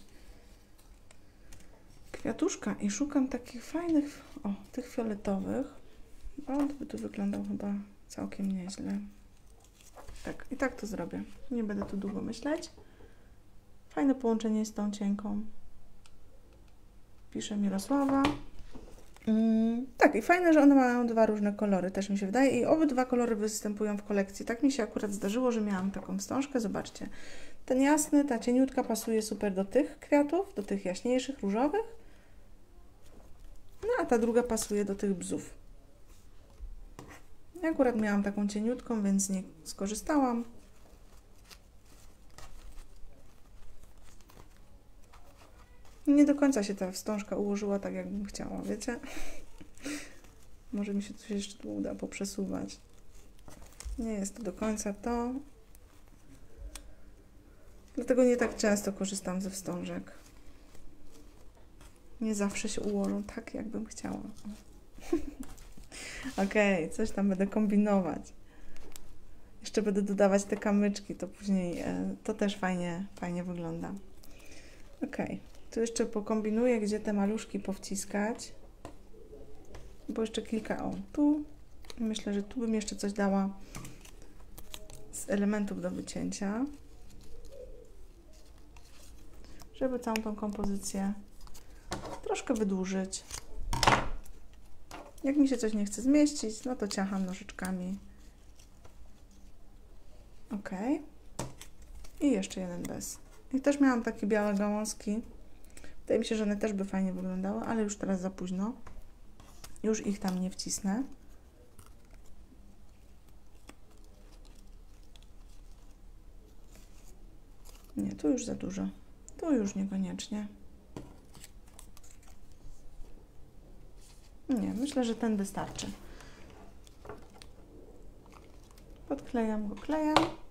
kwiatuszka i szukam takich fajnych, o, tych fioletowych. O, to by tu wyglądał chyba całkiem nieźle. Tak, i tak to zrobię. Nie będę tu długo myśleć. Fajne połączenie z tą cienką. Pisze Mirosława. Mm, tak, i fajne, że one mają dwa różne kolory, też mi się wydaje. I obydwa kolory występują w kolekcji. Tak mi się akurat zdarzyło, że miałam taką wstążkę. Zobaczcie. Ten jasny, ta cieniutka pasuje super do tych kwiatów, do tych jaśniejszych, różowych. No, a ta druga pasuje do tych bzów. Ja akurat miałam taką cieniutką, więc z niej skorzystałam. Nie do końca się ta wstążka ułożyła tak, jakbym chciała, wiecie? Może mi się coś jeszcze tu uda poprzesuwać. Nie jest to do końca to. Dlatego nie tak często korzystam ze wstążek. Nie zawsze się ułożą tak, jakbym chciała. Okej, okay, coś tam będę kombinować. Jeszcze będę dodawać te kamyczki, to później e, to też fajnie, fajnie wygląda. Okej, okay. Tu jeszcze pokombinuję, gdzie te maluszki powciskać. Bo jeszcze kilka, o, tu. Myślę, że tu bym jeszcze coś dała z elementów do wycięcia. Żeby całą tą kompozycję troszkę wydłużyć. Jak mi się coś nie chce zmieścić, no to ciacham nożyczkami. Ok. I jeszcze jeden bez. I też miałam takie białe gałązki. Wydaje mi się, że one też by fajnie wyglądały, ale już teraz za późno. Już ich tam nie wcisnę. Nie, tu już za dużo. Tu już niekoniecznie. Nie, myślę, że ten wystarczy. Podklejam go klejem.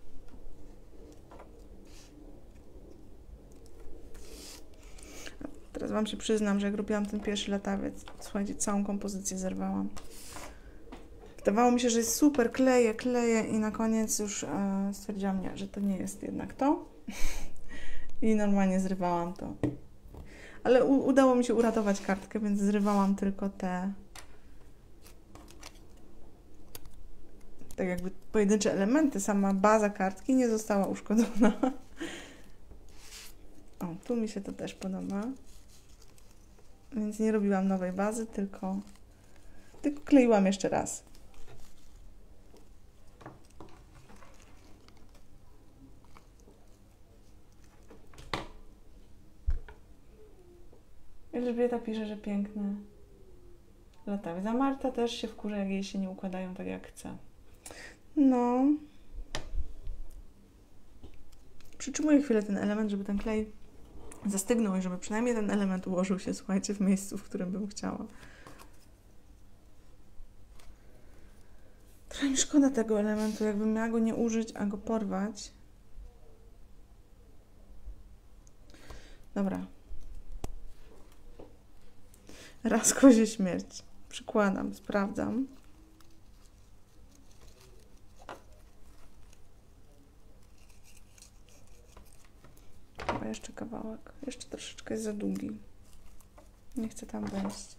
Teraz Wam się przyznam, że jak robiłam ten pierwszy latawiec, słuchajcie, całą kompozycję zerwałam. Wydawało mi się, że jest super, kleję, kleję i na koniec już e, stwierdziłam, nie, że to nie jest jednak to. I normalnie zrywałam to. Ale u, udało mi się uratować kartkę, więc zrywałam tylko te tak jakby pojedyncze elementy. Sama baza kartki nie została uszkodzona. O, tu mi się to też podoba. Więc nie robiłam nowej bazy, tylko, tylko kleiłam jeszcze raz. Elżbieta pisze, że piękne latawiec. A Marta też się wkurza, jak jej się nie układają tak, jak chce. No. Przytrzymuję chwilę ten element, żeby ten klej zastygnął i żeby przynajmniej ten element ułożył się, słuchajcie, w miejscu, w którym bym chciała. Trochę mi szkoda tego elementu, jakbym miała go nie użyć, a go porwać. Dobra. Raz kozie śmierć. Przykładam, sprawdzam. Chyba jeszcze kawałek. Jeszcze troszeczkę jest za długi. Nie chcę tam wejść.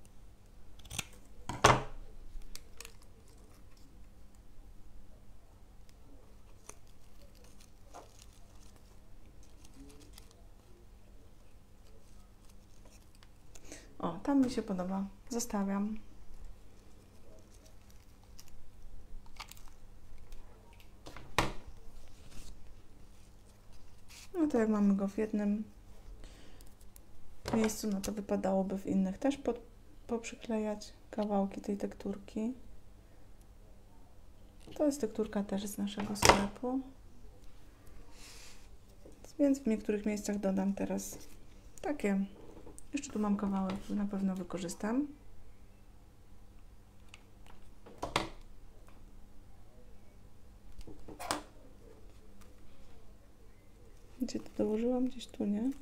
O, tam mi się podoba. Zostawiam. No to jak mamy go w jednym miejscu, no to wypadałoby w innych też pod, poprzyklejać kawałki tej tekturki. To jest tekturka też z naszego sklepu. Więc w niektórych miejscach dodam teraz takie. Jeszcze tu mam kawałek, który na pewno wykorzystam. Gdzie to dołożyłam? Gdzieś tu, nie?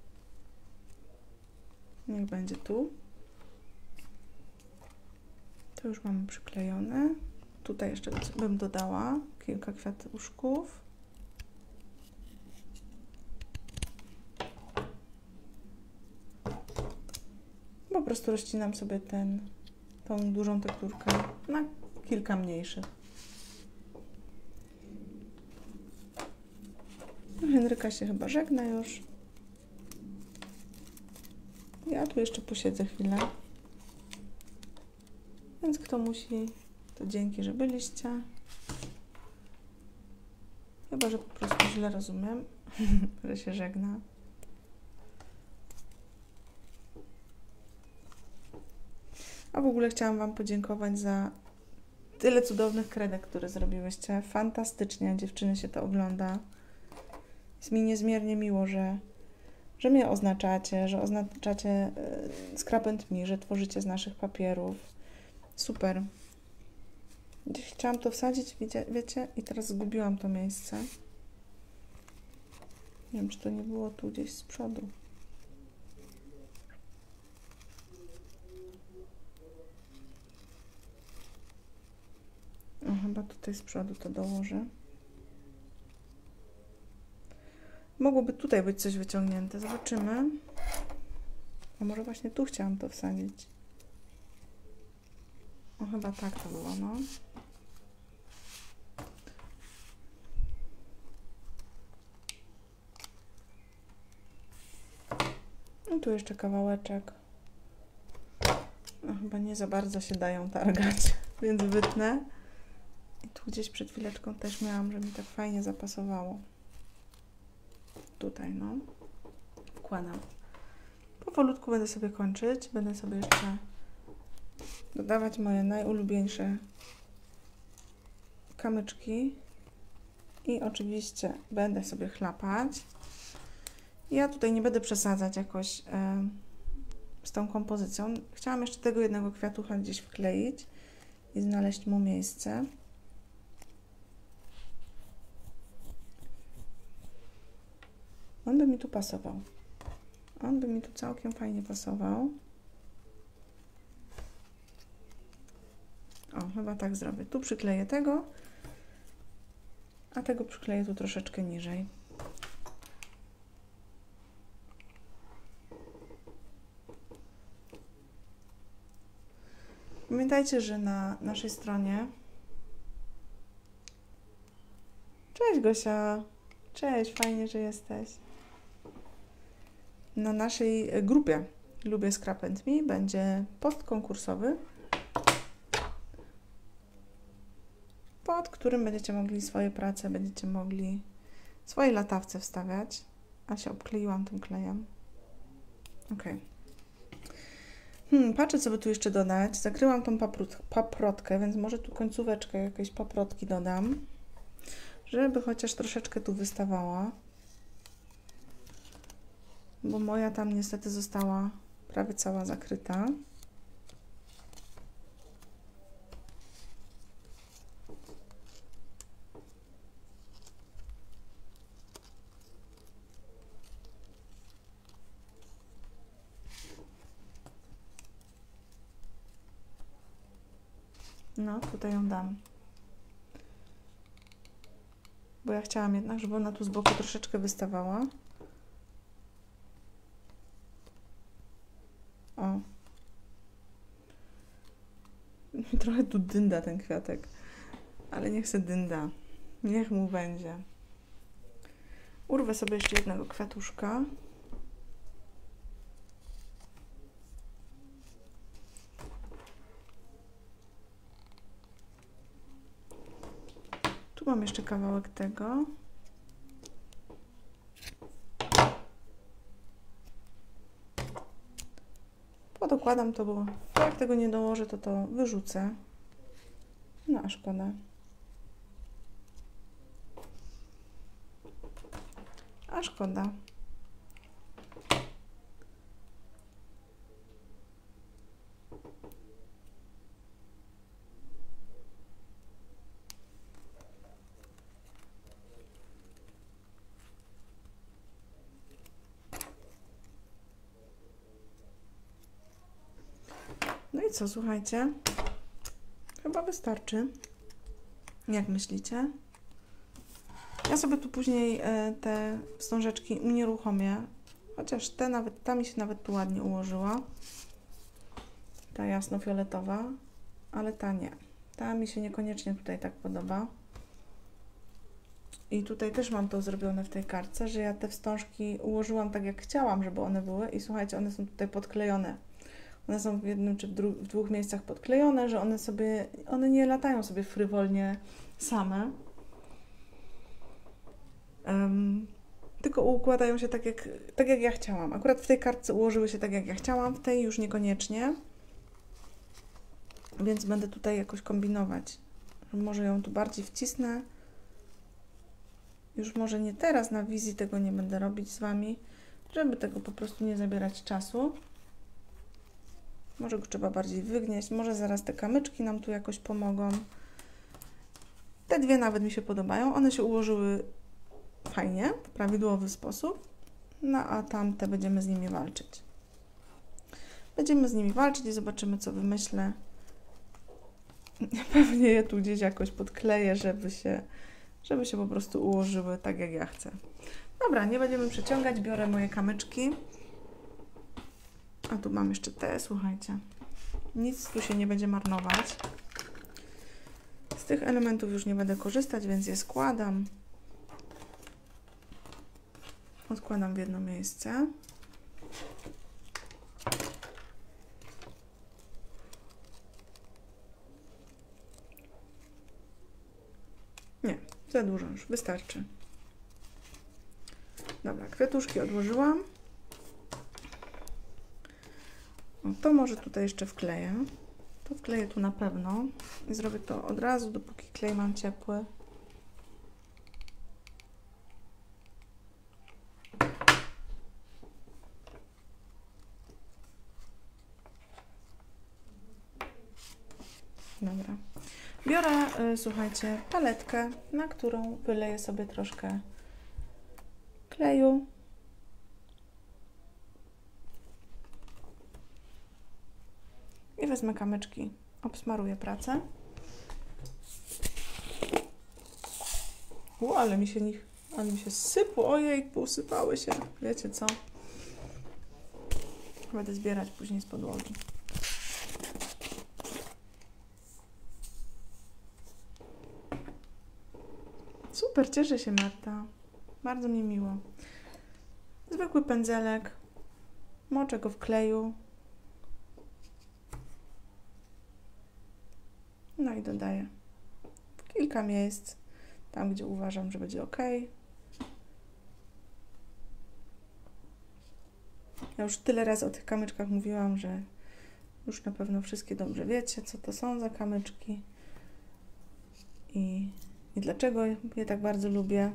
Niech będzie tu. To już mamy przyklejone. Tutaj jeszcze bym dodała kilka kwiatuszków. Po prostu rozcinam sobie ten, tą dużą tekturkę na kilka mniejszych. Henryka się chyba żegna już. Ja tu jeszcze posiedzę chwilę. Więc kto musi, to dzięki, że byliście. Chyba że po prostu źle rozumiem, że się żegna. A w ogóle chciałam Wam podziękować za tyle cudownych kredek, które zrobiłyście. Fantastycznie, dziewczyny, się to ogląda. Jest mi niezmiernie miło, że, że mnie oznaczacie, że oznaczacie Scrap and Me, że tworzycie z naszych papierów. Super. Gdzieś chciałam to wsadzić, wiecie, wiecie, i teraz zgubiłam to miejsce. Nie wiem, czy to nie było tu gdzieś z przodu. O, chyba tutaj z przodu to dołożę. Mogłoby tutaj być coś wyciągnięte. Zobaczymy. A może właśnie tu chciałam to wsadzić. O, chyba tak to było, no. I tu jeszcze kawałeczek. No, chyba nie za bardzo się dają targać, więc wytnę. I tu gdzieś przed chwileczką też miałam, że mi tak fajnie zapasowało. Tutaj, no. Wkładam. Powolutku będę sobie kończyć. Będę sobie jeszcze dodawać moje najulubieńsze kamyczki. I oczywiście będę sobie chlapać. Ja tutaj nie będę przesadzać jakoś e, z tą kompozycją. Chciałam jeszcze tego jednego kwiatucha gdzieś wkleić i znaleźć mu miejsce. On by mi tu pasował. On by mi tu całkiem fajnie pasował. O, chyba tak zrobię. Tu przykleję tego, a tego przykleję tu troszeczkę niżej. Pamiętajcie, że na naszej stronie... Cześć Gosia! Cześć, fajnie, że jesteś. Na naszej grupie Lubię Scrap and Me będzie post konkursowy, pod którym będziecie mogli swoje prace, będziecie mogli swoje latawce wstawiać. A się obkleiłam tym klejem. Ok. Hmm, patrzę, co by tu jeszcze dodać. Zakryłam tą paprotkę, więc może tu końcóweczkę jakiejś paprotki dodam, żeby chociaż troszeczkę tu wystawała. Bo moja tam niestety została prawie cała zakryta. No, tutaj ją dam. Bo ja chciałam jednak, żeby ona tu z boku troszeczkę wystawała. O. Trochę tu dynda ten kwiatek. Ale niech se dynda. Niech mu będzie. Urwę sobie jeszcze jednego kwiatuszka. Tu mam jeszcze kawałek tego. Podokładam to, bo jak tego nie dołożę, to to wyrzucę. No a szkoda. A szkoda. i co, słuchajcie? Chyba wystarczy. Jak myślicie? Ja sobie tu później te wstążeczki unieruchomię. Chociaż te nawet, ta mi się nawet tu ładnie ułożyła. Ta jasno-fioletowa. Ale ta nie. Ta mi się niekoniecznie tutaj tak podoba. I tutaj też mam to zrobione w tej kartce, że ja te wstążki ułożyłam tak jak chciałam, żeby one były. I słuchajcie, one są tutaj podklejone. One są w jednym czy w, w dwóch miejscach podklejone, że one sobie, one nie latają sobie frywolnie same. Um, tylko układają się tak jak, tak jak ja chciałam. Akurat w tej kartce ułożyły się tak jak ja chciałam, w tej już niekoniecznie. Więc będę tutaj jakoś kombinować. Może ją tu bardziej wcisnę. Już może nie teraz, na wizji tego nie będę robić z Wami, żeby tego po prostu nie zabierać czasu. Może go trzeba bardziej wygnieść, może zaraz te kamyczki nam tu jakoś pomogą. Te dwie nawet mi się podobają, one się ułożyły fajnie, w prawidłowy sposób, no a tamte będziemy z nimi walczyć. Będziemy z nimi walczyć i zobaczymy, co wymyślę. Pewnie je tu gdzieś jakoś podkleję, żeby się, żeby się po prostu ułożyły tak, jak ja chcę. Dobra, nie będziemy przeciągać, biorę moje kamyczki. A tu mam jeszcze te, słuchajcie. Nic tu się nie będzie marnować. Z tych elementów już nie będę korzystać, więc je składam. Odkładam w jedno miejsce. Nie, za dużo już, wystarczy. Dobra, kwiatuszki odłożyłam. O, to może tutaj jeszcze wkleję. To wkleję tu na pewno. I zrobię to od razu, dopóki klej mam ciepły. Dobra. Biorę, y, słuchajcie, paletkę, na którą wyleję sobie troszkę kleju. I wezmę kamyczki, obsmaruję pracę. U, ale mi się nich, ale mi się sypło, ojej, posypały się. Wiecie co? Będę zbierać później z podłogi. Super, cieszę się, Marta. Bardzo mi miło. Zwykły pędzelek. Moczę go w kleju. No i dodaję w kilka miejsc, tam gdzie uważam, że będzie ok. Ja już tyle razy o tych kamyczkach mówiłam, że już na pewno wszystkie dobrze wiecie, co to są za kamyczki i, i dlaczego je tak bardzo lubię.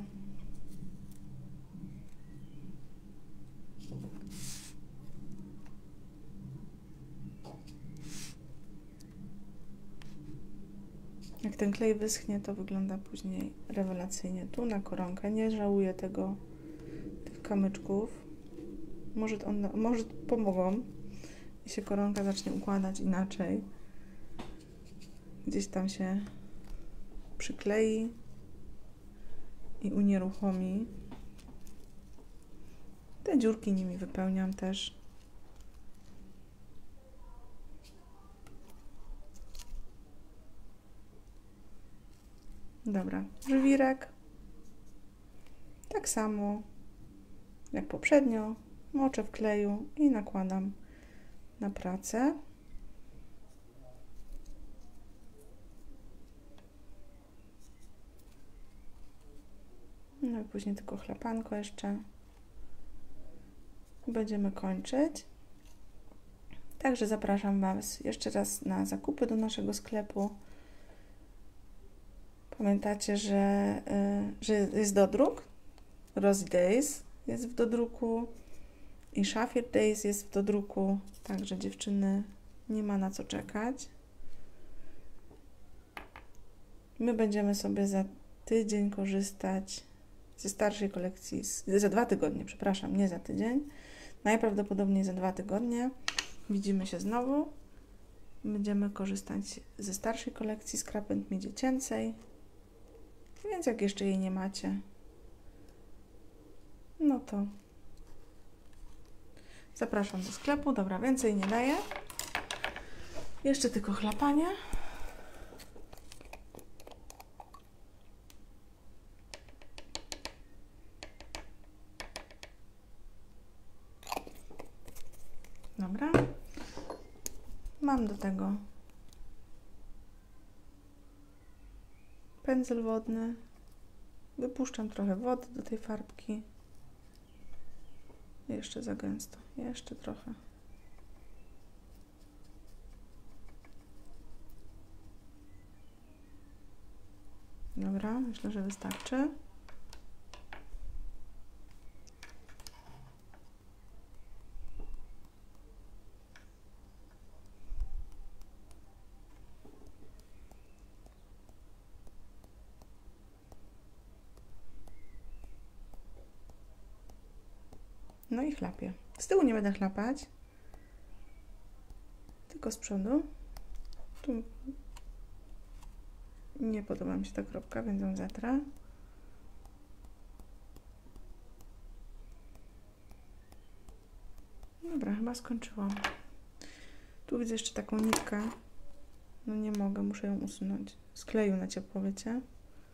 Jak ten klej wyschnie, to wygląda później rewelacyjnie. Tu na koronkę nie żałuję tego, tych kamyczków. Może, on, może pomogą i się koronka zacznie układać inaczej. Gdzieś tam się przyklei i unieruchomi. Te dziurki nimi wypełniam też. Dobra, żwirek. Tak samo jak poprzednio. Moczę w kleju i nakładam na pracę. No i później tylko chlapanko jeszcze. Będziemy kończyć. Także zapraszam Was jeszcze raz na zakupy do naszego sklepu. Pamiętacie, że, y, że jest dodruk. Rosy Days jest w dodruku i Shafir Days jest w dodruku. Także dziewczyny, nie ma na co czekać. My będziemy sobie za tydzień korzystać ze starszej kolekcji, za dwa tygodnie, przepraszam, nie za tydzień. Najprawdopodobniej za dwa tygodnie. Widzimy się znowu. będziemy korzystać ze starszej kolekcji Scrap and Me dziecięcej, więc jak jeszcze jej nie macie, no to zapraszam do sklepu. Dobra, więcej nie daję. Jeszcze tylko chlapanie. Dobra. Mam do tego pędzel wodny. Wypuszczam trochę wody do tej farbki. Jeszcze za gęsto. Jeszcze trochę. Dobra, myślę, że wystarczy. No i chlapię. Z tyłu nie będę chlapać, tylko z przodu. Tu nie podoba mi się ta kropka, więc ją zetrę. Dobra, chyba skończyłam. Tu widzę jeszcze taką nitkę. No nie mogę, muszę ją usunąć. Z kleju na ciepło, wiecie?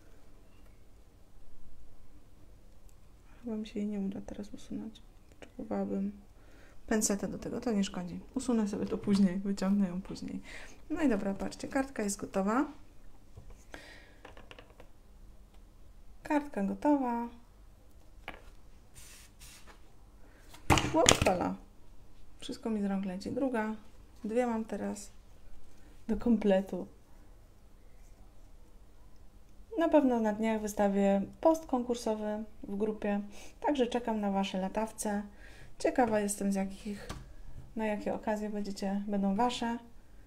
Chyba mi się jej nie uda teraz usunąć. Potrzebowałabym pensetę do tego, to nie szkodzi. Usunę sobie to później, wyciągnę ją później. No i dobra, patrzcie, kartka jest gotowa. Kartka gotowa. Łopala. Wszystko mi z rąk leci. Druga. Dwie mam teraz do kompletu. Na pewno na dniach wystawię post konkursowy w grupie. Także czekam na Wasze latawce. Ciekawa jestem, z jakich, na jakie okazje będziecie, będą Wasze.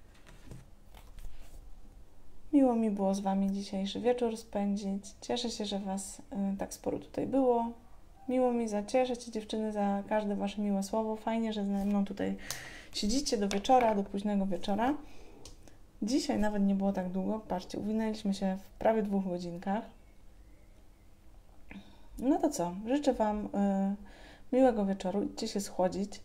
Miło mi było z Wami dzisiejszy wieczór spędzić. Cieszę się, że Was y, tak sporo tutaj było. Miło mi za, cieszę się dziewczyny za każde Wasze miłe słowo. Fajnie, że ze mną tutaj siedzicie do wieczora, do późnego wieczora. Dzisiaj nawet nie było tak długo. Patrzcie, uwinęliśmy się w prawie dwóch godzinkach. No to co? Życzę Wam y, miłego wieczoru. Idźcie się schłodzić.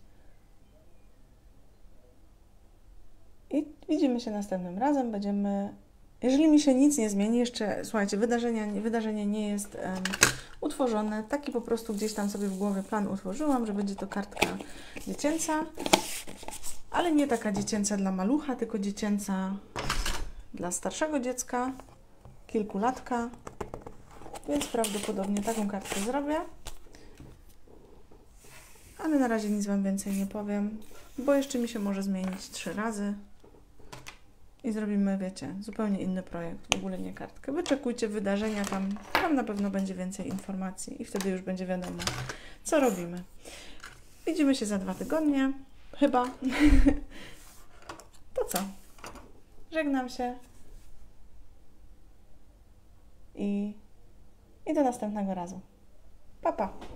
I widzimy się następnym razem. Będziemy... Jeżeli mi się nic nie zmieni, jeszcze, słuchajcie, wydarzenie, wydarzenie nie jest um, utworzone. Taki po prostu gdzieś tam sobie w głowie plan utworzyłam, że będzie to kartka dziecięca. Ale nie taka dziecięca dla malucha, tylko dziecięca dla starszego dziecka, kilkulatka. Więc prawdopodobnie taką kartkę zrobię. Ale na razie nic Wam więcej nie powiem, bo jeszcze mi się może zmienić trzy razy. I zrobimy, wiecie, zupełnie inny projekt, w ogóle nie kartkę. Wyczekujcie wydarzenia, tam, tam na pewno będzie więcej informacji i wtedy już będzie wiadomo, co robimy. Widzimy się za dwa tygodnie, chyba. To co? Żegnam się i, i do następnego razu. Pa, pa!